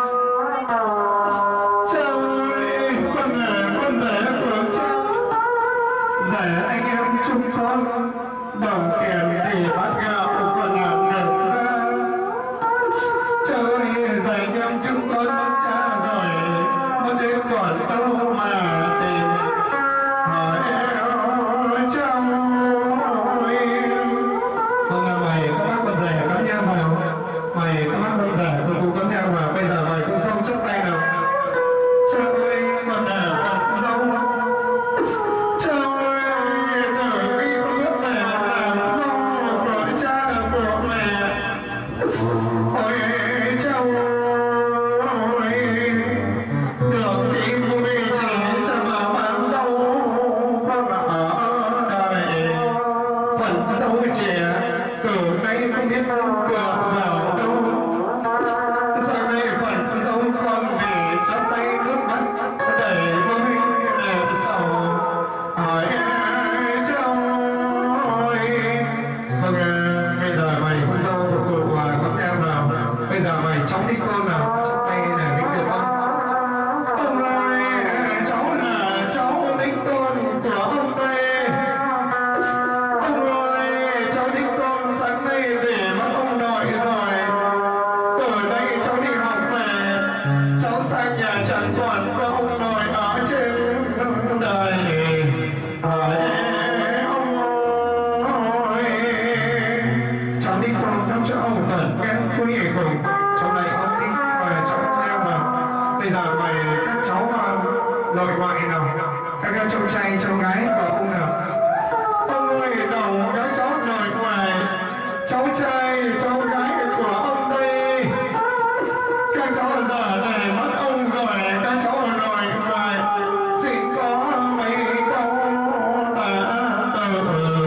Cháu ơi, con là con dạy của cha. Dạy anh em chúng con đồng tiền thì bát gạo còn làm được ra. Cháu ơi, dạy anh em chúng con mất cha rồi, mất đến còn đâu mà tìm. Hỏi cháu ơi. Vâng, mày các bác con rể cắm nhau vào. Mày các bác con rể tôi cũng cắm nhau vào. Bây giờ mày cũng xong chốc tay nào. Cháu ơi, còn là con dâu. Cháu ơi, từ khi con biết mẹ làm dâu của cha của mẹ. Ôi cháu ơi, được đi vui chỉ chẳng là bán dâu. Con ở đời phần dâu trẻ từ nay không biết cửa vào đâu. Sang đây phần dâu con về trong tay nước mắt đầy với đèn sầu. Hỏi cháu ơi. Vâng, bây giờ mày con dâu của cụ cắm nhau nào. Bây giờ mày cháu đi con nào trong tay để mình được không? Ông ơi, cháu là cháu đích tôn của ông đây. Ông ơi, cháu đích tôn sáng nay về mất ông nội rồi. Từ đây cháu đi học về, cháu sang nhà chẳng còn có ông nội ở trên đời. Hỏi ông ơi, cháu đi con thăm cho ông tận cái quý nghề cùng. Cháu này ông đi và cháu theo vào. Bây giờ mày các cháu nội ngoại nào, các cháu trai cháu gái của ông nào. Ông ơi, đầu các cháu nội ngoại, cháu trai cháu gái của ông đây. Các cháu giờ này mất ông rồi, các cháu ở nội ngoại xin có mấy câu ta từ.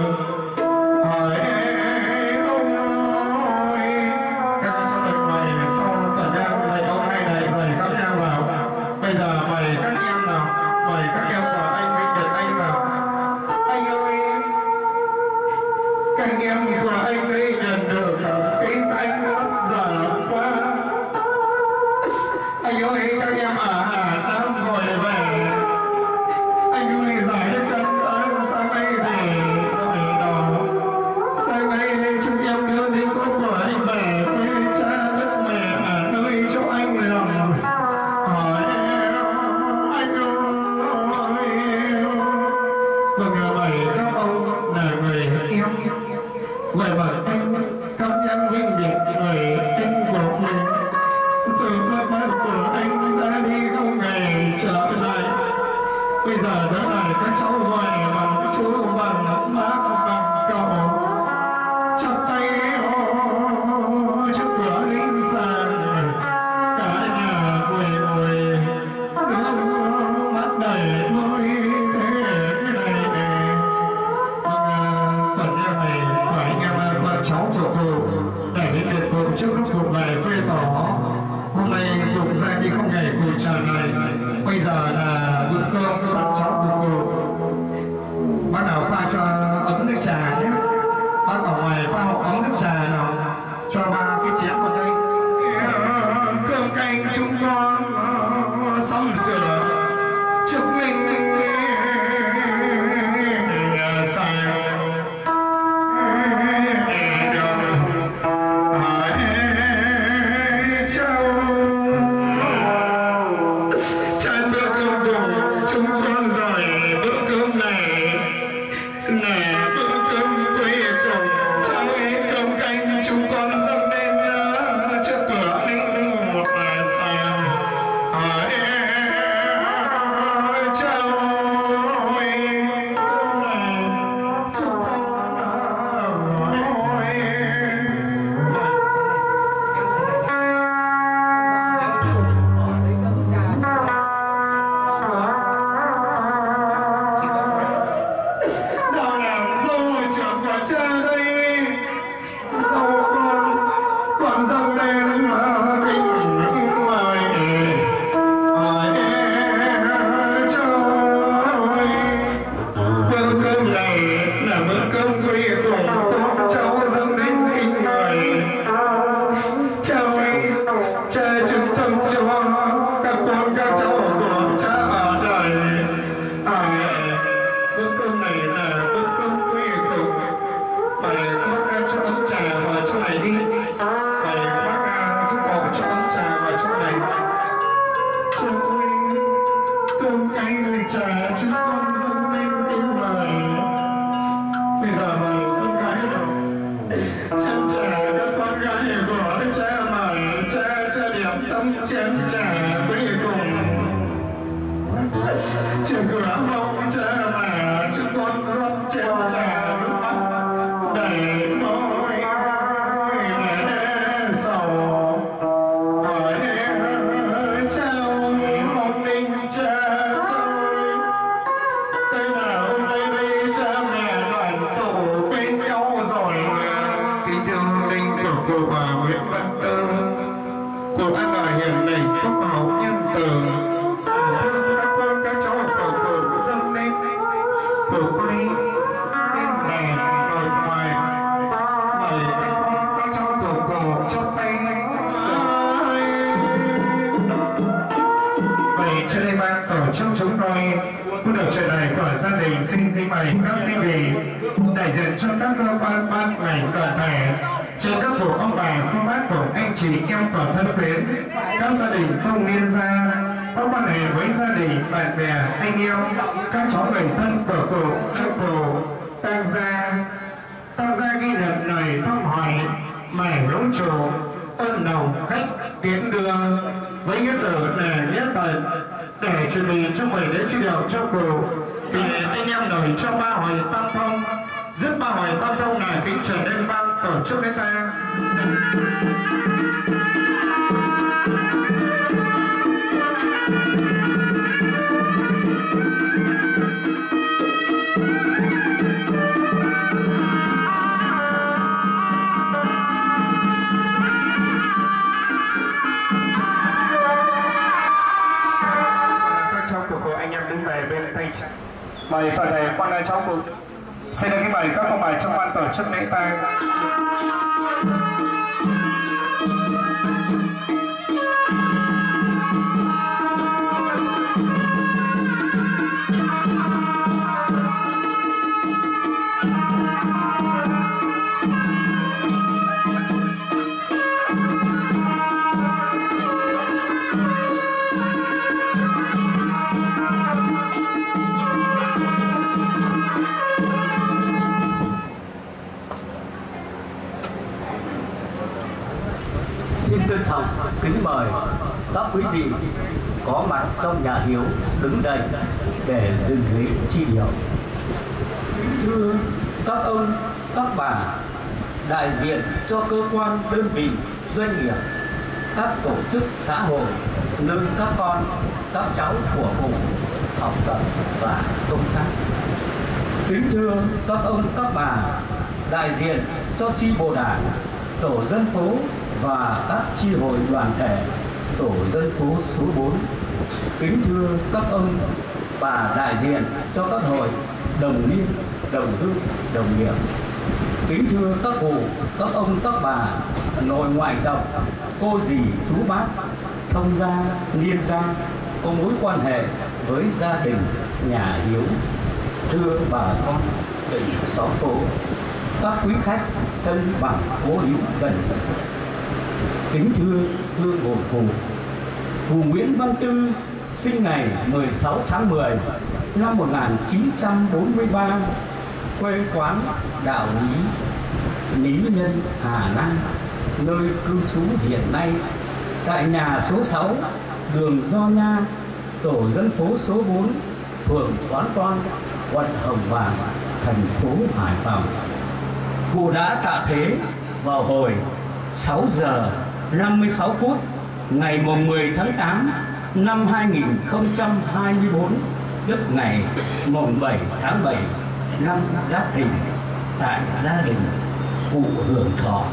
Hỏi ông ơi. Các cháu nội ngoại sau tận nhau mày ông hai này mày cắm nhau vào. Bây giờ mày các em nào, mày các em của anh Vinh Nhật Anh vào. Vậy mà anh cảm nhận vinh việt người anh của mình. Sự xuất phát của anh ra đi không ngày trở lại. Bây giờ đó là các cháu rồi bằng chú bằng má bằng cậu. Chắp tay trước cửa linh sàng. Cả nhà quỳ ngồi nước mắt đầy môi thế này. Tuần này của anh em con cháu của cụ để đến biệt cụ trước lúc cụ về quê tỏ. Hôm nay cụ ra đi không ngày cụ trả lời. Bây giờ là bữa cơm con cháu của cụ. Bác nào pha cho ấm nước trà nhé. Bác ở ngoài pha một ấm nước trà nào cho ba cái chén vào đây. Cơm canh chúng con xong sửa chúc mình mời toàn thể quan cháu cùng xin được mời các ông bà trong ban tổ chức lễ tang. trân trọng kính mời các quý vị có mặt trong nhà hiếu đứng dậy để dừng lễ chi điệu. Thưa các ông, các bà, đại diện cho cơ quan, đơn vị, doanh nghiệp, các tổ chức xã hội nơi các con, các cháu của vùng học tập và công tác. Kính thưa các ông, các bà, đại diện cho chi bộ đảng, tổ dân phố và các chi hội đoàn thể, tổ dân phố số 4. Kính thưa các ông, bà, đại diện cho các hội đồng niên, đồng hương, đồng nghiệp. Kính thưa các cụ, các ông, các bà, nội ngoại tộc, cô dì, chú bác, thông gia, niên gia, có mối quan hệ với gia đình nhà hiếu. Thưa bà con, tỉnh xóm phố, các quý khách thân bằng cố hữu gần xa. Kính thưa hương hồn cụ, cụ Nguyễn Văn Tư sinh ngày 16 tháng 10 năm 1943, quê quán Đạo Lý Nhân, Hà Nam, nơi cư trú hiện nay tại nhà số 6, đường Do Nha, tổ dân phố số 4, phường Quán Toan, quận Hồng Bàng, thành phố Hải Phòng. Cụ đã tạ thế vào hồi 6 giờ 56 phút ngày 10 tháng 8 năm 2024, tức ngày 7 tháng 7 năm Giáp Thìn, tại gia đình cụ hưởng thọ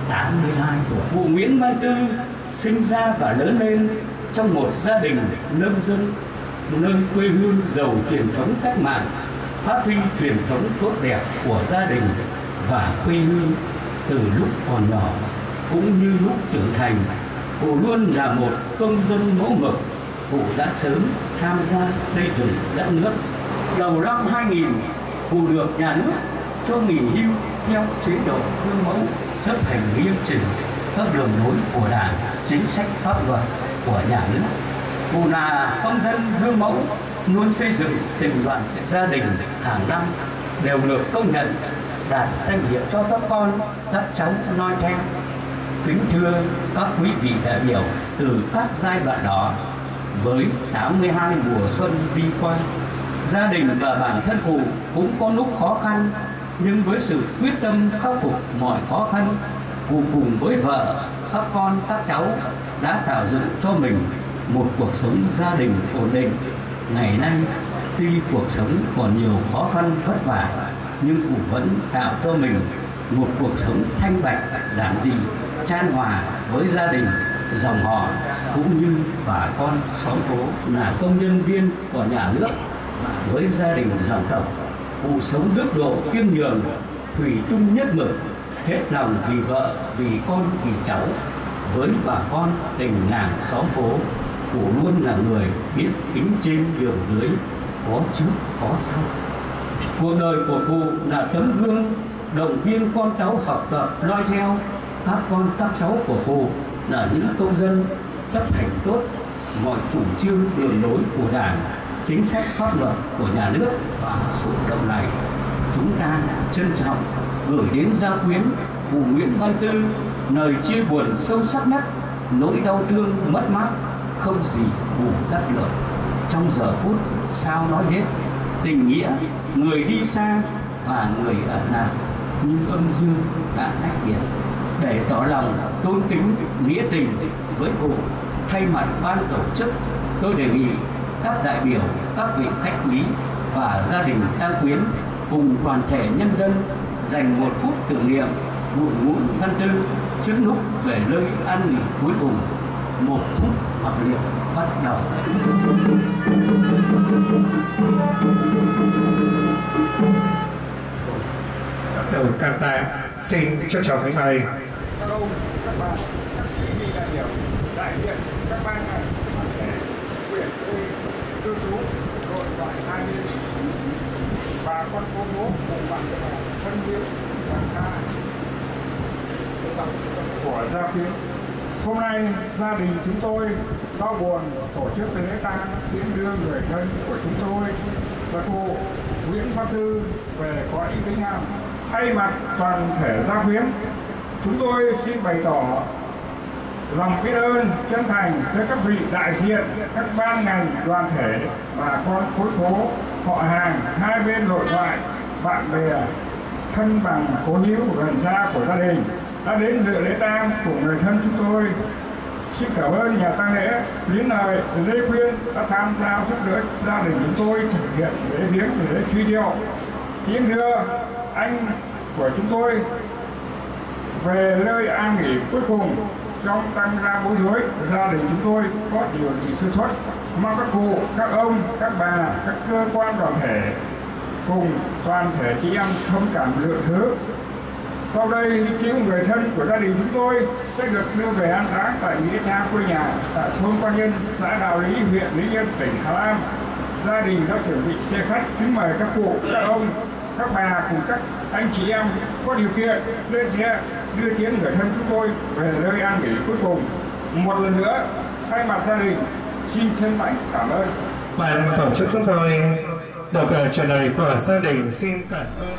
82 tuổi. Cụ Nguyễn Văn Tư sinh ra và lớn lên trong một gia đình nông dân nơi quê hương giàu truyền thống cách mạng, phát huy truyền thống tốt đẹp của gia đình và quê hương. Từ lúc còn nhỏ cũng như lúc trưởng thành, cụ luôn là một công dân mẫu mực. Cụ đã sớm tham gia xây dựng đất nước. Đầu năm 2000, cụ được nhà nước cho nghỉ hưu theo chế độ gương mẫu, chấp hành nghiêm chỉnh các đường lối của Đảng, chính sách pháp luật của nhà nước. Cụ là công dân gương mẫu, luôn xây dựng tình đoàn gia đình, hàng năm đều được công nhận đạt danh hiệu cho các con, các cháu noi theo. Kính thưa các quý vị đại biểu từ các giai đoạn đó, với 82 mùa xuân đi qua, gia đình và bản thân cụ cũng có lúc khó khăn, nhưng với sự quyết tâm khắc phục mọi khó khăn, cụ cùng với vợ, các con, các cháu đã tạo dựng cho mình một cuộc sống gia đình ổn định. Ngày nay, tuy cuộc sống còn nhiều khó khăn vất vả, nhưng cụ vẫn tạo cho mình một cuộc sống thanh bạch, giản dị, chan hòa với gia đình, dòng họ cũng như bà con xóm phố. Là công nhân viên của nhà nước với gia đình dòng tộc, cụ sống đức độ khiêm nhường, thủy chung nhất mực, hết lòng vì vợ, vì con, vì cháu. Với bà con tình làng xóm phố, cụ luôn là người biết kính trên nhường dưới, có trước có sau. Cuộc đời của cụ là tấm gương động viên con cháu học tập noi theo. Các con các cháu của cụ là những công dân chấp hành tốt mọi chủ trương đường lối của Đảng, chính sách pháp luật của nhà nước. Và xúc động này, chúng ta trân trọng gửi đến gia quyến cụ Nguyễn Văn Tư lời chia buồn sâu sắc nhất, nỗi đau thương mất mát không gì bù đắp được. Trong giờ phút sao nói hết tình nghĩa người đi xa và người ở lại, nhưng âm dương đã tách biệt. Để tỏ lòng tôn kính nghĩa tình với cụ, thay mặt ban tổ chức, tôi đề nghị các đại biểu, các vị khách quý và gia đình tang quyến cùng toàn thể nhân dân dành một phút tưởng niệm cụ Nguyễn Văn Tư trước lúc về nơi an nghỉ cuối cùng. Một phút mặc niệm bắt đầu. Từ Canada xin trân trọng kính mời các ông, các bạn, các quý vị đại biểu, đại diện các ban ngành, đoàn thể, chính quyền, cư trú, đội ngoại hai bên, bà con cô bố, cùng bạn bè thân yêu, gần xa của gia quyến. Hôm nay gia đình chúng tôi đau buồn tổ chức lễ tang tiễn đưa người thân của chúng tôi và cụ Nguyễn Văn Tư về cõi vĩnh hằng. Thay mặt toàn thể gia quyến, chúng tôi xin bày tỏ lòng biết ơn chân thành tới các vị đại diện các ban ngành đoàn thể, bà con khối phố, họ hàng hai bên nội ngoại, bạn bè, thân bằng cố hữu gần xa của gia đình đã đến dự lễ tang của người thân chúng tôi. Xin cảm ơn nhà tang lễ Lý Lời, Lê Quyên đã tham gia giúp đỡ gia đình chúng tôi thực hiện lễ viếng, lễ truy điệu. Tiễn đưa anh của chúng tôi về nơi an nghỉ cuối cùng. Trong tăng ra bối rối, gia đình chúng tôi có điều gì sơ suất, mong các cụ, các ông, các bà, các cơ quan đoàn thể cùng toàn thể chị em thông cảm lượng thứ. Sau đây, linh cứu người thân của gia đình chúng tôi sẽ được đưa về an táng tại nghĩa trang quê nhà tại thôn Quan Nhân, xã Đạo Lý, huyện Lý Nhân, tỉnh Hà Nam. Gia đình đã chuẩn bị xe khách kính mời các cụ, các ông, các bà cùng các anh chị em có điều kiện lên xe đưa tiễn người thân chúng tôi về nơi an nghỉ cuối cùng. Một lần nữa, thay mặt gia đình xin chân thành cảm ơn. Ban tổ chức chúng tôi được truyền lời của gia đình xin cảm ơn.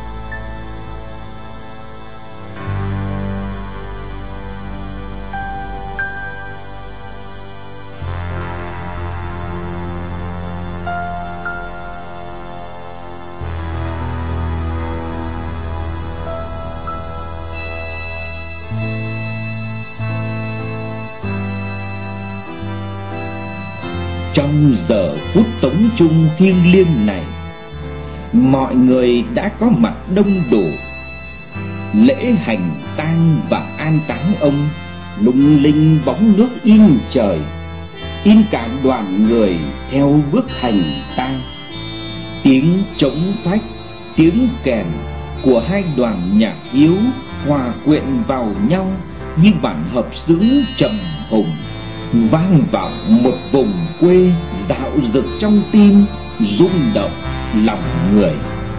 Trong giờ phút tống chung thiêng liêng này, mọi người đã có mặt đông đủ. Lễ hành tang và an táng ông lung linh bóng nước in trời, in cả đoàn người theo bước hành tang. Tiếng trống phách, tiếng kèn của hai đoàn nhạc hiếu hòa quyện vào nhau như bản hợp xướng trầm hùng, vang vọng một vùng quê dạo dực trong tim, rung động lòng người.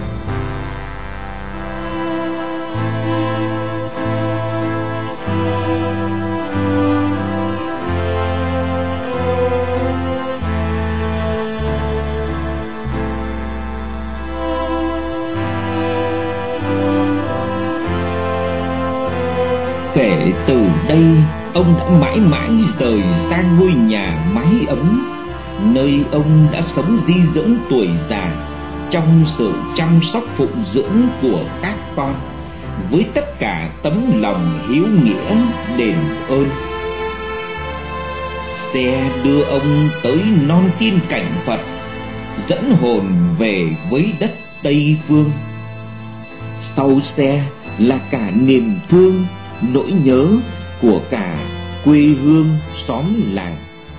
Kể từ đây, ông đã mãi mãi rời xa ngôi nhà mái ấm, nơi ông đã sống di dưỡng tuổi già trong sự chăm sóc phụng dưỡng của các con, với tất cả tấm lòng hiếu nghĩa đền ơn. Xe đưa ông tới non tiên cảnh Phật, dẫn hồn về với đất Tây Phương. Sau xe là cả niềm thương, nỗi nhớ của cả quê hương xóm làng.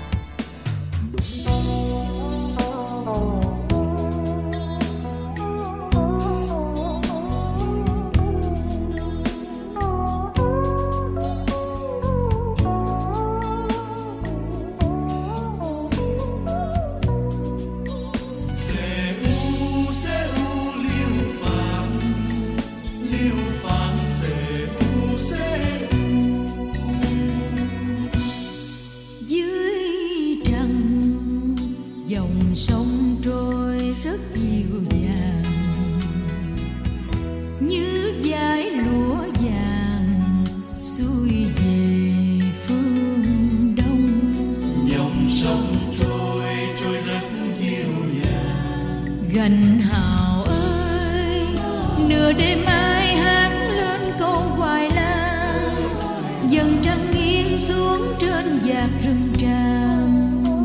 Gần hào ơi, nửa đêm ai hát lên câu hoài lang, dần trăng nghiêng xuống trên dạt rừng tràm.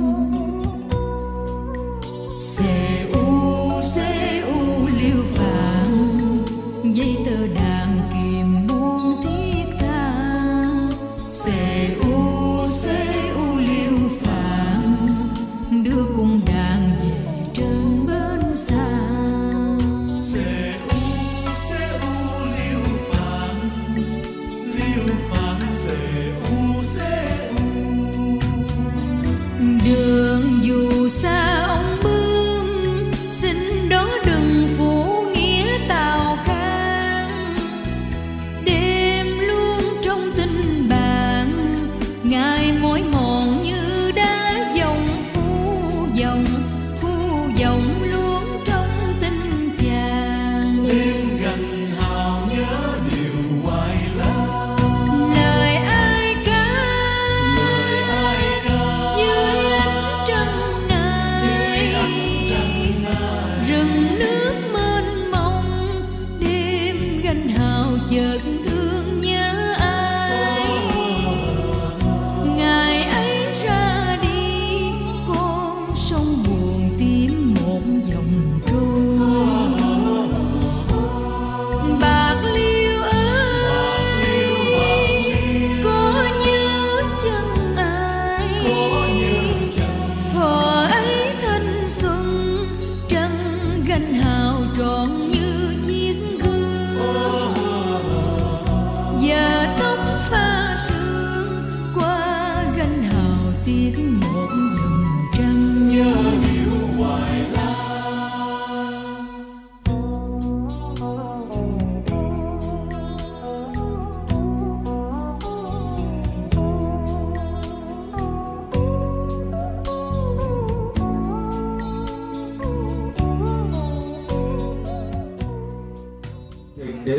Xê u liêu phạn, dây tơ đàn kìm muôn thiết tha. Xê u liêu phạn, đưa cung đàn về trên bến xa. Xê u liêu phạn xê u.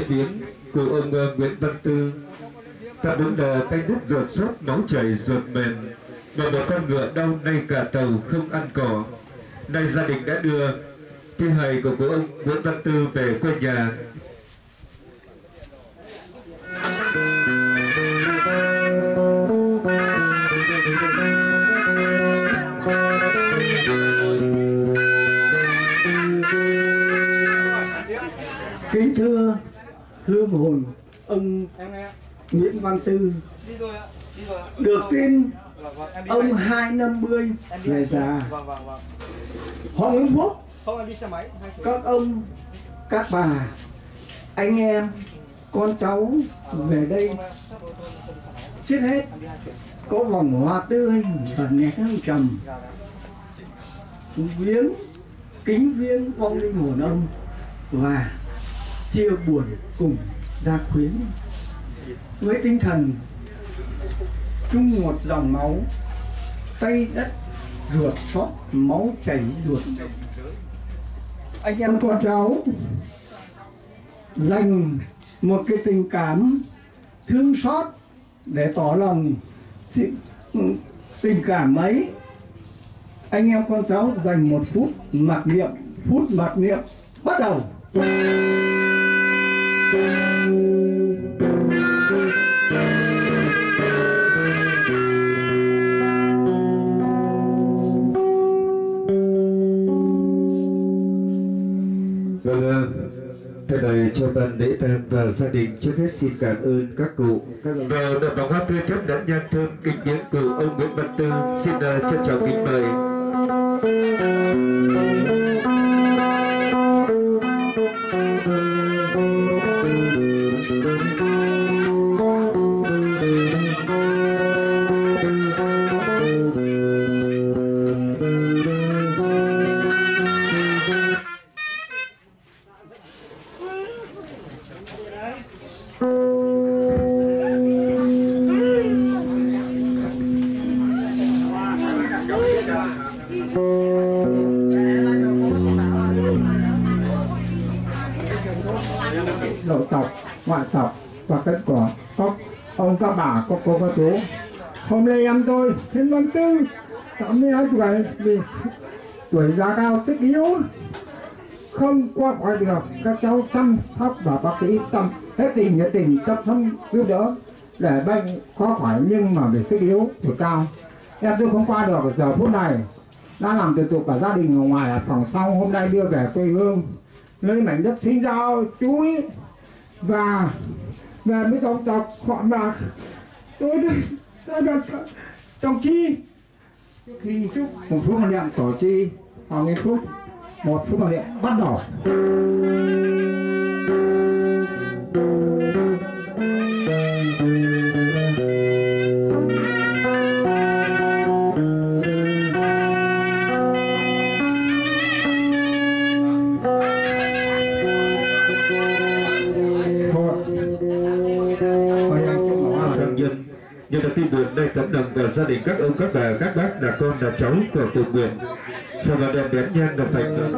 viếng của ông Nguyễn Văn Tư. Ta đứng đò tay đứt ruột xót, máu chảy ruột mềm, mà một con ngựa đau nay cả tàu không ăn cỏ. Nay gia đình đã đưa thi hài của ông Nguyễn Văn Tư về quê nhà. Kính thưa hương hồn ông Nguyễn Văn Tư, được tin ông 250 về già. Họ Nguyễn Phúc, các ông, các bà, anh em, con cháu về đây. Trước hết có vòng hoa tươi và nén hương trầm, kính viếng vong linh hồn ông và chia buồn cùng gia quyến với tinh thần chung một dòng máu, tay đất ruột xót, máu chảy ruột. Anh em con cháu dành một cái tình cảm thương xót để tỏ lòng tình cảm ấy. Anh em con cháu dành một phút mặc niệm bắt đầu. Thế này cho ban lễ tang và gia đình trước hết xin cảm ơn các cụ. Và đặt vòng hoa tươi thắm nhãn nhang thơm kính viếng của ông Nguyễn Văn Tư xin trân trọng kính mời. Nội tộc, ngoại tộc và tất cả các ông, các bà, các cô, các chú. Hôm nay em tôi Nguyễn Văn Tư 82 tuổi, vì tuổi già cao sức yếu không qua khỏi được. Các cháu chăm sóc và bác sĩ tâm hết tình nhiệt tình chăm sóc giúp đỡ để bệnh khó khỏi, nhưng mà về sức yếu tuổi cao em tôi không qua được. Giờ phút này đã làm thủ tục cả gia đình ở ngoài ở phòng sau, hôm nay đưa về quê hương nơi mảnh đất sinh ra chú ý và về với dòng tộc họ bạc. Tôi được trong chi khi chúc một phút mặc niệm tổ chi họ nghe phúc, một phút mặc niệm bắt đầu. Nhân được tin buồn đây tấm lòng và gia đình các ông, các bà, các bác là con là cháu của cụ Nguyễn. Sau đó đem đến nhang là thành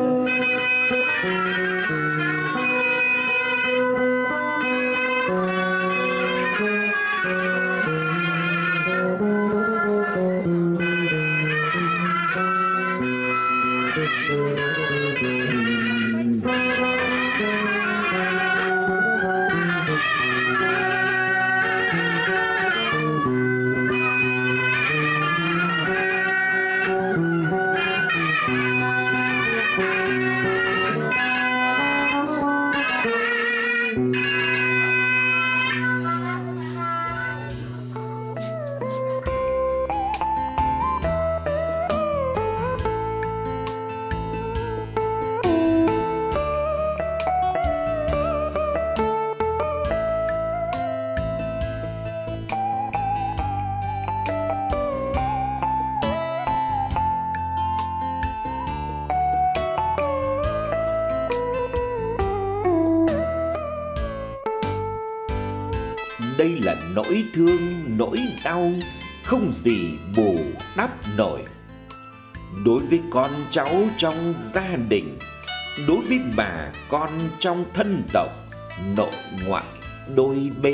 đây là nỗi thương, nỗi đau không gì bù đắp nổi. Đối với con cháu trong gia đình, đối với bà con trong thân tộc, nội ngoại đôi bên.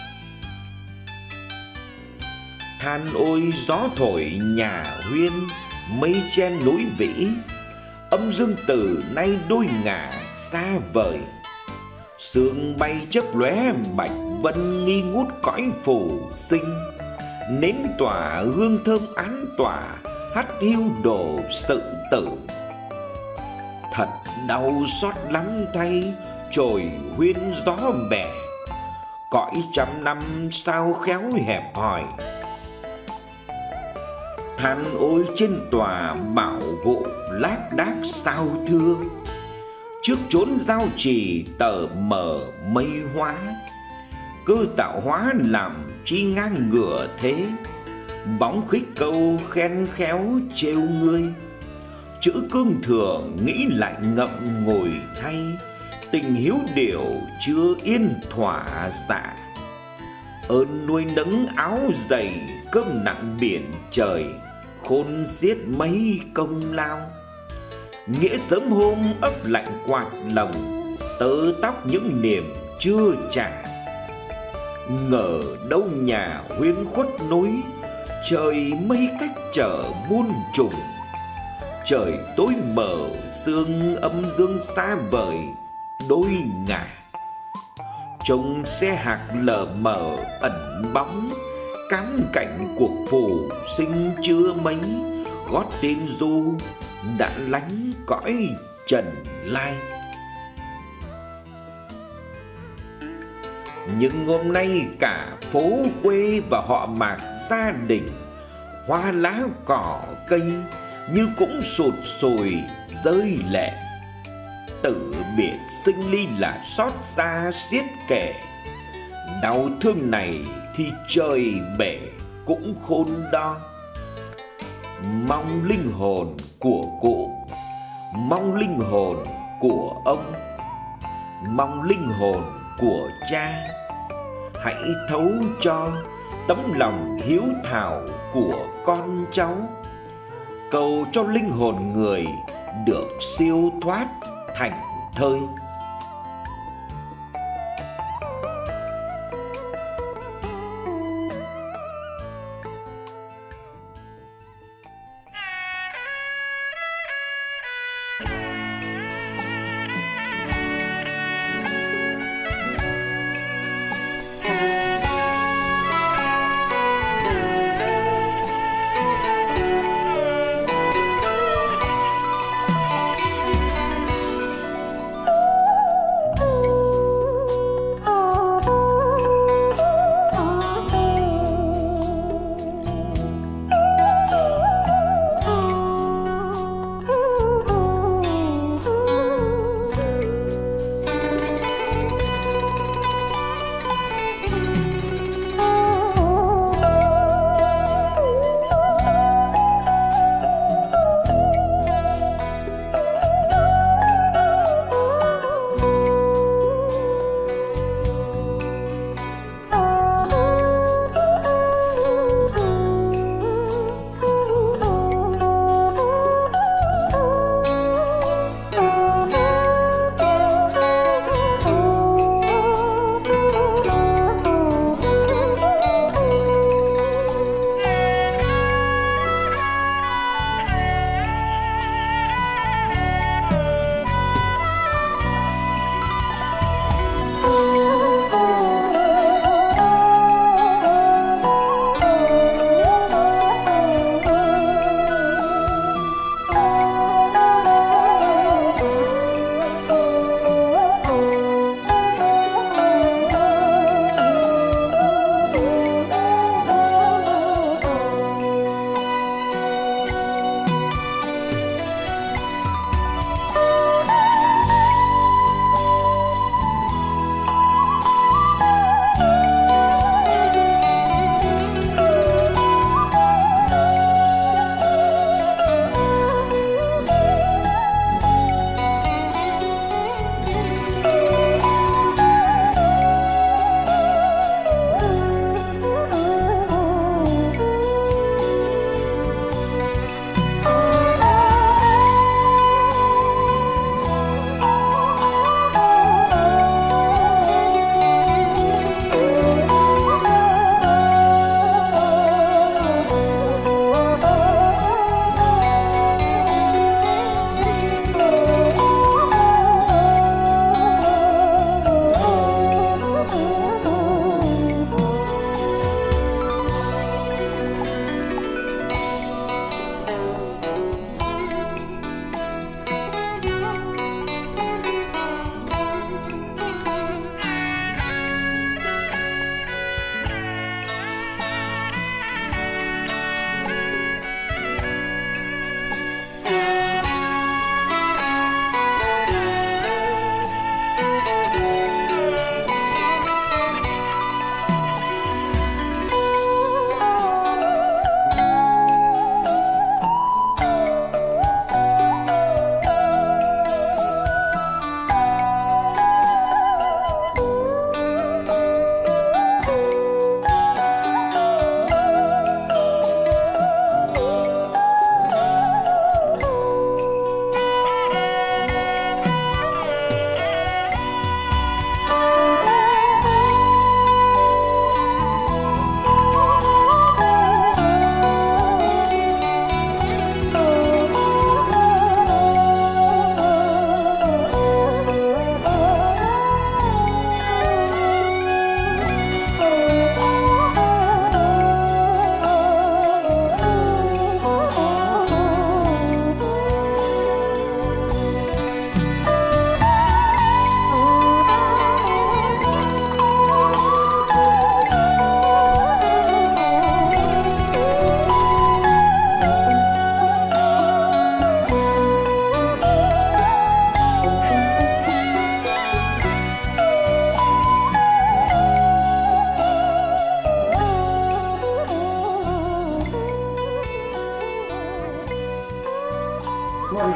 Than ôi gió thổi nhà huyên, mây chen núi vĩ, âm dương từ nay đôi ngả xa vời. Sương bay chớp lóe bạch vân nghi ngút cõi phù sinh, nến tỏa hương thơm án tỏa hắt hiu đồ sự tử. Thật đau xót lắm thay trồi huyên gió bẻ, cõi trăm năm sao khéo hẹp hòi. Than ôi trên tòa bảo hộ lác đác sao thưa, trước chốn giao trì tờ mờ mây hóa. Cơ tạo hóa làm chi ngang ngửa thế, bóng khích câu khen khéo trêu ngươi. Chữ cương thường nghĩ lại ngậm ngùi thay, tình hiếu điệu chưa yên thỏa dạ. Ơn nuôi nấng áo dày cơm nặng biển trời, khôn xiết mấy công lao. Nghĩa sớm hôm ấp lạnh quạt lòng, tớ tóc những niềm chưa trả. Ngờ đâu nhà huyên khuất núi, trời mây cách trở muôn trùng. Trời tối mờ sương âm dương xa vời đôi ngả. Trông xe hạc lờ mờ ẩn bóng, cám cảnh cuộc phù sinh chưa mấy. Gót tên du đã lánh cõi trần lai. Nhưng hôm nay cả phố quê và họ Mạc gia đình, hoa lá cỏ cây như cũng sụt sùi rơi lệ. Tử biệt sinh ly là xót xa xiết kể, đau thương này thì trời bể cũng khôn đo. Mong linh hồn của cụ, mong linh hồn của ông, mong linh hồn của cha, hãy thấu cho tấm lòng hiếu thảo của con cháu. Cầu cho linh hồn người được siêu thoát thành thơi.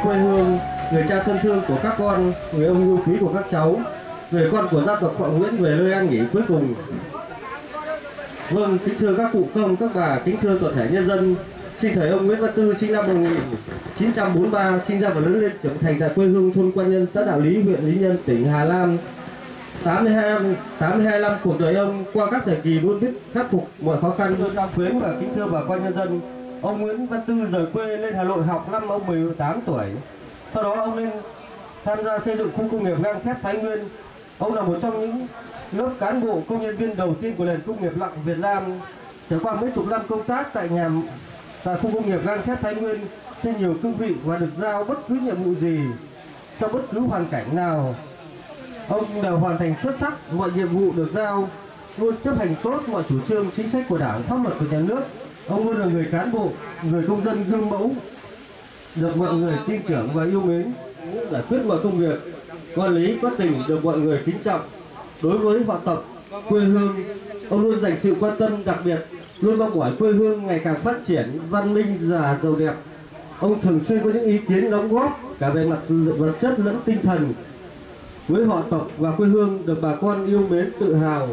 quê hương, người cha thân thương của các con, người ông yêu quý của các cháu, người con của gia tộc họ Nguyễn về nơi an nghỉ cuối cùng. Vâng, kính thưa các cụ công, các bà, kính thưa toàn thể nhân dân, xin thầy ông Nguyễn Văn Tư sinh năm 1943, sinh ra và lớn lên trưởng thành tại quê hương thôn Quan Nhân, xã Đạo Lý, huyện Lý Nhân, tỉnh Hà Nam. 82 năm cuộc đời ông qua các thời kỳ luôn biết khắc phục mọi khó khăn, luôn cao quý và kính thưa bà con nhân dân. Ông Nguyễn Văn Tư rời quê lên Hà Nội học năm ông 18 tuổi. Sau đó ông lên tham gia xây dựng khu công nghiệp gang thép Thái Nguyên. Ông là một trong những lớp cán bộ công nhân viên đầu tiên của nền công nghiệp lặng Việt Nam. Trải qua mấy chục năm công tác tại khu công nghiệp gang thép Thái Nguyên trên nhiều cương vị và được giao bất cứ nhiệm vụ gì trong bất cứ hoàn cảnh nào, ông đều hoàn thành xuất sắc mọi nhiệm vụ được giao, luôn chấp hành tốt mọi chủ trương chính sách của Đảng, pháp luật của nhà nước. Ông luôn là người cán bộ, người công dân gương mẫu, được mọi người tin tưởng và yêu mến, giải quyết mọi công việc có lý có tình, được mọi người kính trọng. Đối với họ tộc quê hương, ông luôn dành sự quan tâm đặc biệt, luôn mong mỏi quê hương ngày càng phát triển văn minh và giàu đẹp. Ông thường xuyên có những ý kiến đóng góp cả về mặt vật chất lẫn tinh thần với họ tộc và quê hương, được bà con yêu mến tự hào.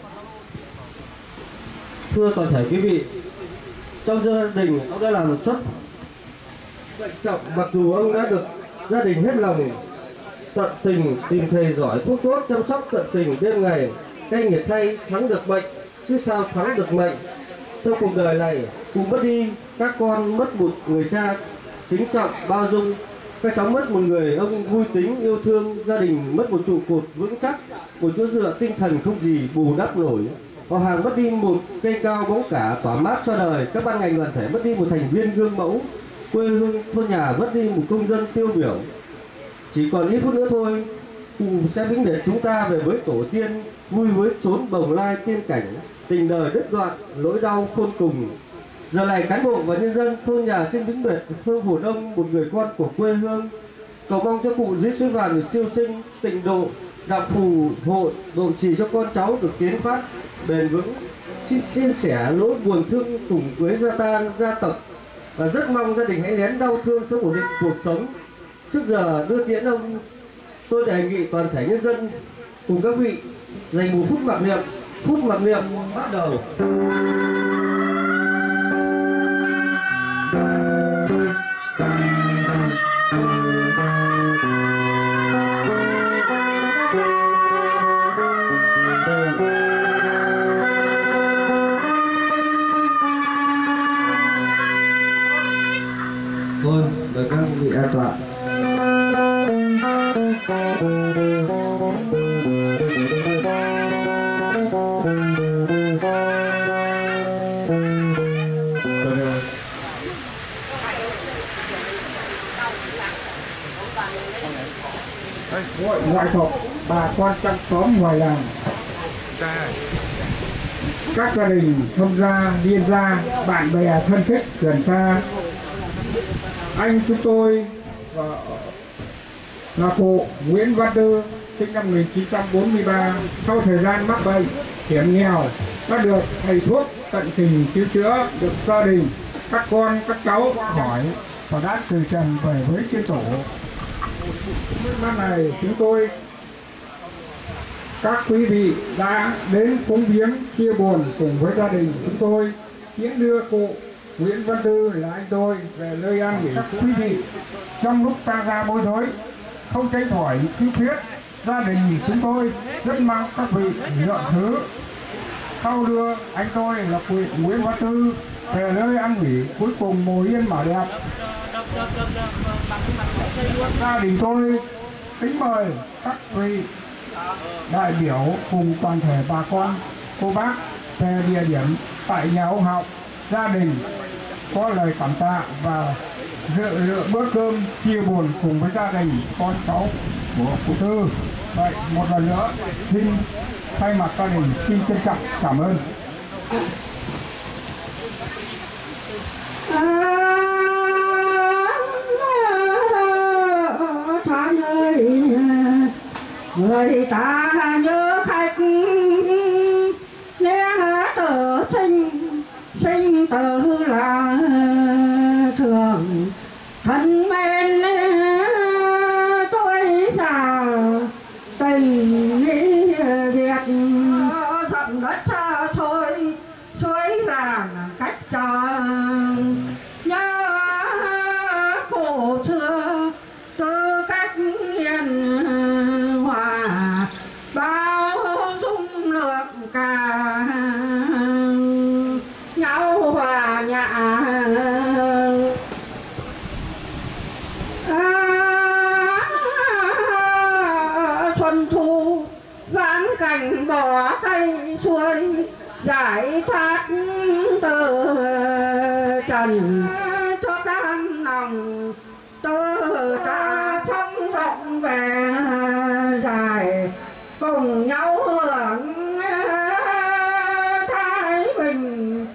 Thưa toàn thể quý vị, trong gia đình ông đã làm xuất trọng, mặc dù ông đã được gia đình hết lòng tận tình tìm thầy giỏi thuốc tốt, chăm sóc tận tình đêm ngày, cay nghiệt thay thắng được bệnh chứ sao thắng được mệnh. Trong cuộc đời này cùng mất đi các con, mất một người cha kính trọng bao dung, các cháu mất một người ông vui tính yêu thương, gia đình mất một trụ cột vững chắc, một chỗ dựa tinh thần không gì bù đắp nổi. Họ hàng mất đi một cây cao bóng cả tỏa mát cho đời, các ban ngành đoàn thể mất đi một thành viên gương mẫu, quê hương thôn nhà mất đi một công dân tiêu biểu. Chỉ còn ít phút nữa thôi, cụ sẽ vĩnh biệt chúng ta về với tổ tiên, vui với chốn bồng lai tiên cảnh, tình đời đứt đoạn, nỗi đau khôn cùng. Giờ này cán bộ và nhân dân thôn nhà trên vĩnh biệt Hương Hồ Đông, một người con của quê hương, cầu mong cho cụ dưới suối vàng được siêu sinh, tịnh độ, đạo phù hộ, độ trì cho con cháu được tiến phát bền vững. Xin chia sẻ nỗi buồn thương cùng với gia tộc và rất mong gia đình hãy nén đau thương sống ổn định cuộc sống. Trước giờ đưa tiễn ông, tôi đề nghị toàn thể nhân dân cùng các vị dành một phút mặc niệm. Phút mặc niệm bắt đầu. Thôi, mời các vị an toàn. Hội ngoại tộc, bà con trong xóm ngoài làng, các gia đình thông gia, liên gia, bạn bè thân thích gần xa. Anh chúng tôi là cụ Nguyễn Văn Tư, sinh năm 1943, sau thời gian mắc bệnh hiểm nghèo đã được thầy thuốc tận tình cứu chữa, được gia đình các con các cháu hỏi và đã từ trần về với Thiên Tổ. Năm này chúng tôi các quý vị đã đến phúng viếng chia buồn cùng với gia đình chúng tôi, tiễn đưa cụ Nguyễn Văn Tư là anh tôi về nơi an nghỉ. Các quý vị trong lúc ta ra bối rối không tránh khỏi cứu thuyết, gia đình chúng tôi rất mong các vị lượng thứ. Sau đưa anh tôi là cụ Nguyễn Văn Tư về nơi an nghỉ cuối cùng ngồi yên mà đẹp. Gia đình tôi kính mời các vị đại biểu cùng toàn thể bà con cô bác về địa điểm tại nhà ông Học. Gia đình có lời cảm tạ và dự bữa cơm chia buồn cùng với gia đình con cháu của cụ Tư. Vậy một lần nữa xin thay mặt gia đình xin trân trọng cảm ơn. Thán ơi, người ta nhớ khách lẽ tử sinh tử là thường thân men giải thoát từ trần cho tan lòng từ ta sống rộng về dài cùng nhau hưởng thái bình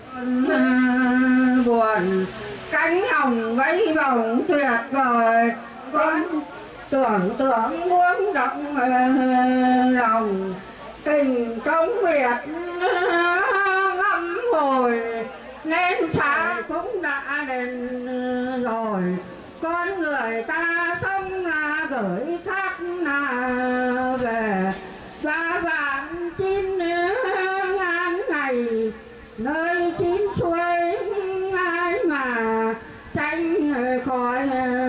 buồn cánh hồng vẫy vòng tuyệt vời con tưởng tượng muốn động lòng tình công Việt ngắm hồi nên cha cũng đã đến rồi con người ta sống gửi thác về và vạn chín ngàn ngày nơi chín suối ai mà tránh khỏi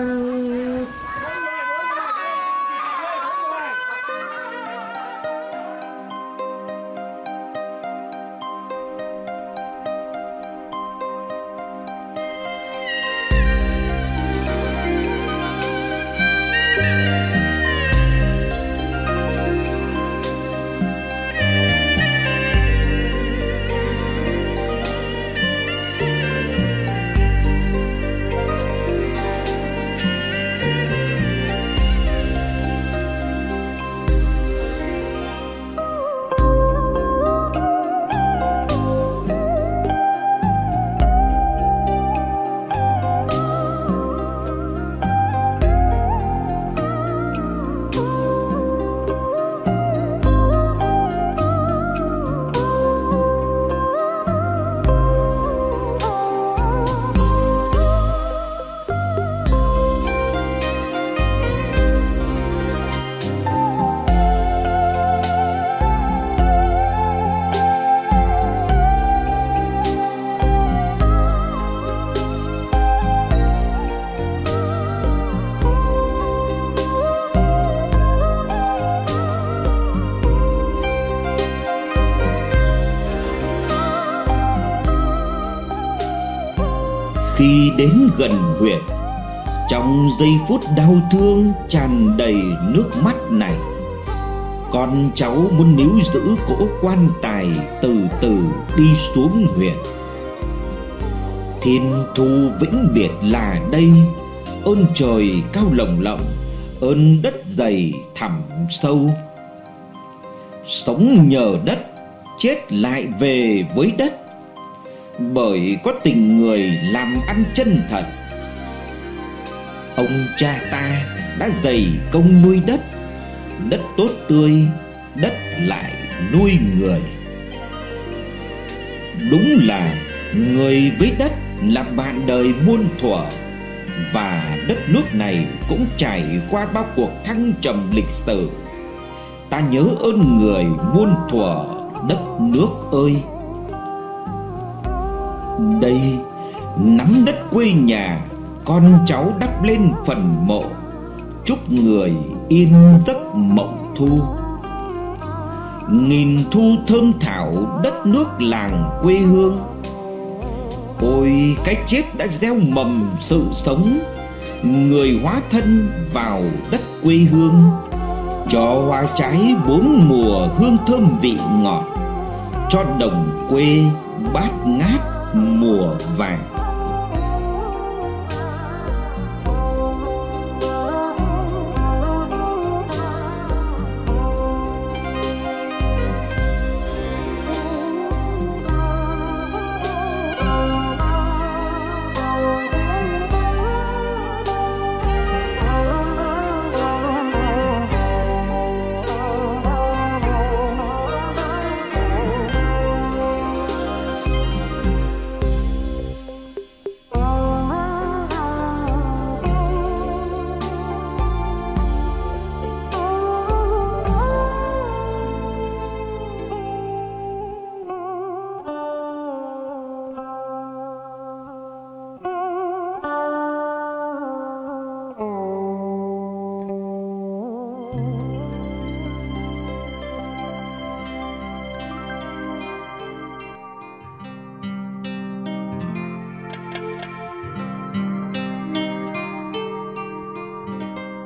Khi đến gần huyện, trong giây phút đau thương tràn đầy nước mắt này, con cháu muốn níu giữ cỗ quan tài từ từ đi xuống huyện. Thiên thu vĩnh biệt là đây, ơn trời cao lồng lộng, ơn đất dày thẳm sâu. Sống nhờ đất, chết lại về với đất, bởi có tình người làm ăn chân thật. Ông cha ta đã dày công nuôi đất, đất tốt tươi, đất lại nuôi người. Đúng là người với đất là bạn đời muôn thuở, và đất nước này cũng trải qua bao cuộc thăng trầm lịch sử. Ta nhớ ơn người muôn thuở đất nước ơi. Đây nắm đất quê nhà, con cháu đắp lên phần mộ, chúc người yên giấc mộng thu. Nghìn thu thơm thảo đất nước làng quê hương. Ôi cái chết đã gieo mầm sự sống, người hóa thân vào đất quê hương, cho hoa trái bốn mùa hương thơm vị ngọt, cho đồng quê bát ngát mùa vàng.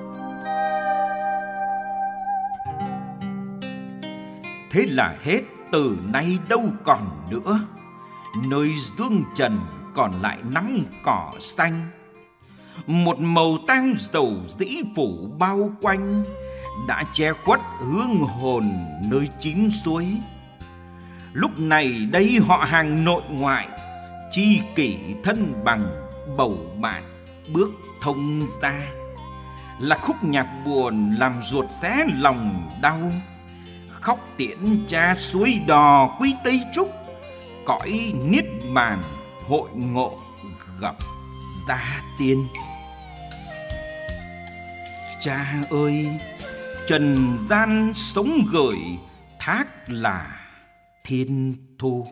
Thế là hết từ nay đâu còn nữa. Nơi dương trần còn lại nắm cỏ xanh, một màu tang dầu dĩ phủ bao quanh, đã che khuất hương hồn nơi chín suối. Lúc này đây họ hàng nội ngoại, tri kỷ thân bằng, bầu bạn bước thông ra, là khúc nhạc buồn làm ruột xé lòng đau. Khóc tiễn cha suối đò quy Tây Trúc, cõi niết bàn hội ngộ gặp gia tiên. Cha ơi, trần gian sống gửi, thác là thiên thu.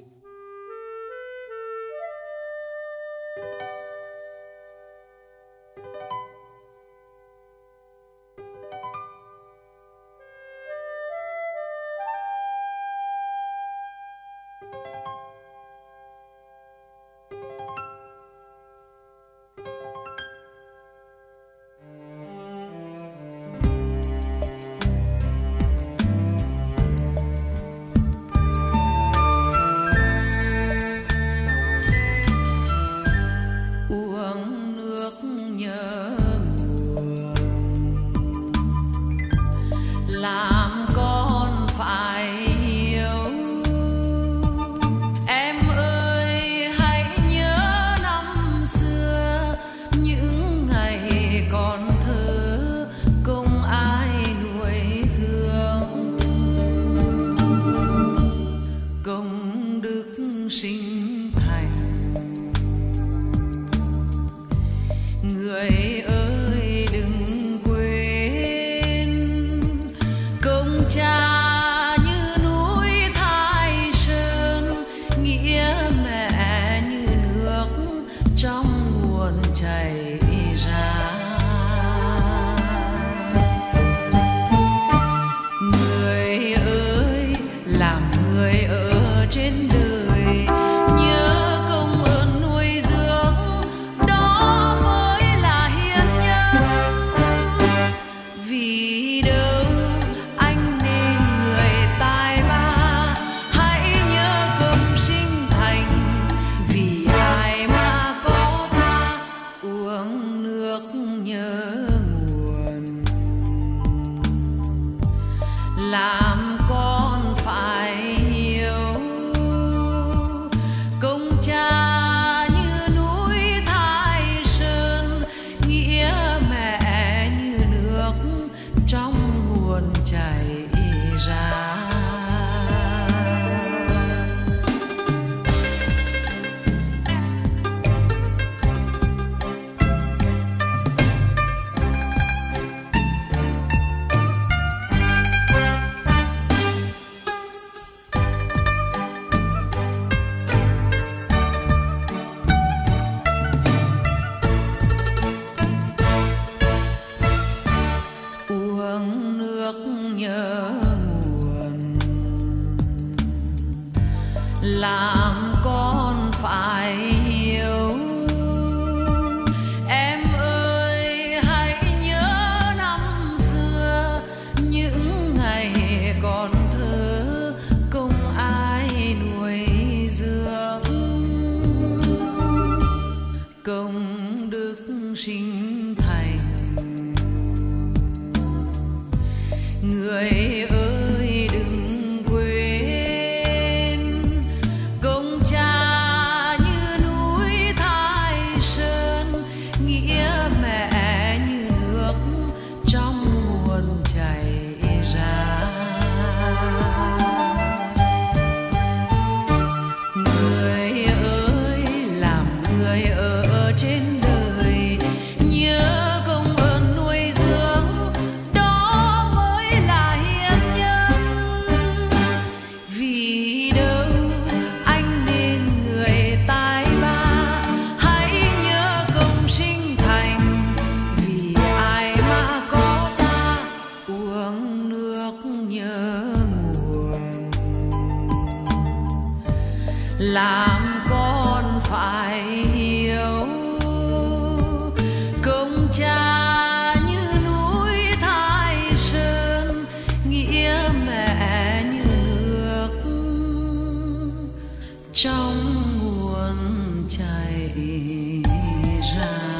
làm con phải hiểu. Em ơi hãy nhớ năm xưa, những ngày còn thơ không ai nuôi dưỡng. Công đức sinh thành, người ơi đừng quên công cha như núi Thái Sơn, nghĩa mẹ như nước trong nguồn chảy ra. Người ơi làm người ở trên đời, nhớ công ơn nuôi dưỡng, đó mới là hiền nhân. Vì đâu anh nên người tài ba, hãy nhớ công sinh thành. Vì ai mà có ta, uống nước nhớ nguồn. Làm con phải hiểu, công cha như núi Thái Sơn, nghĩa mẹ như nước buồn chảy ra.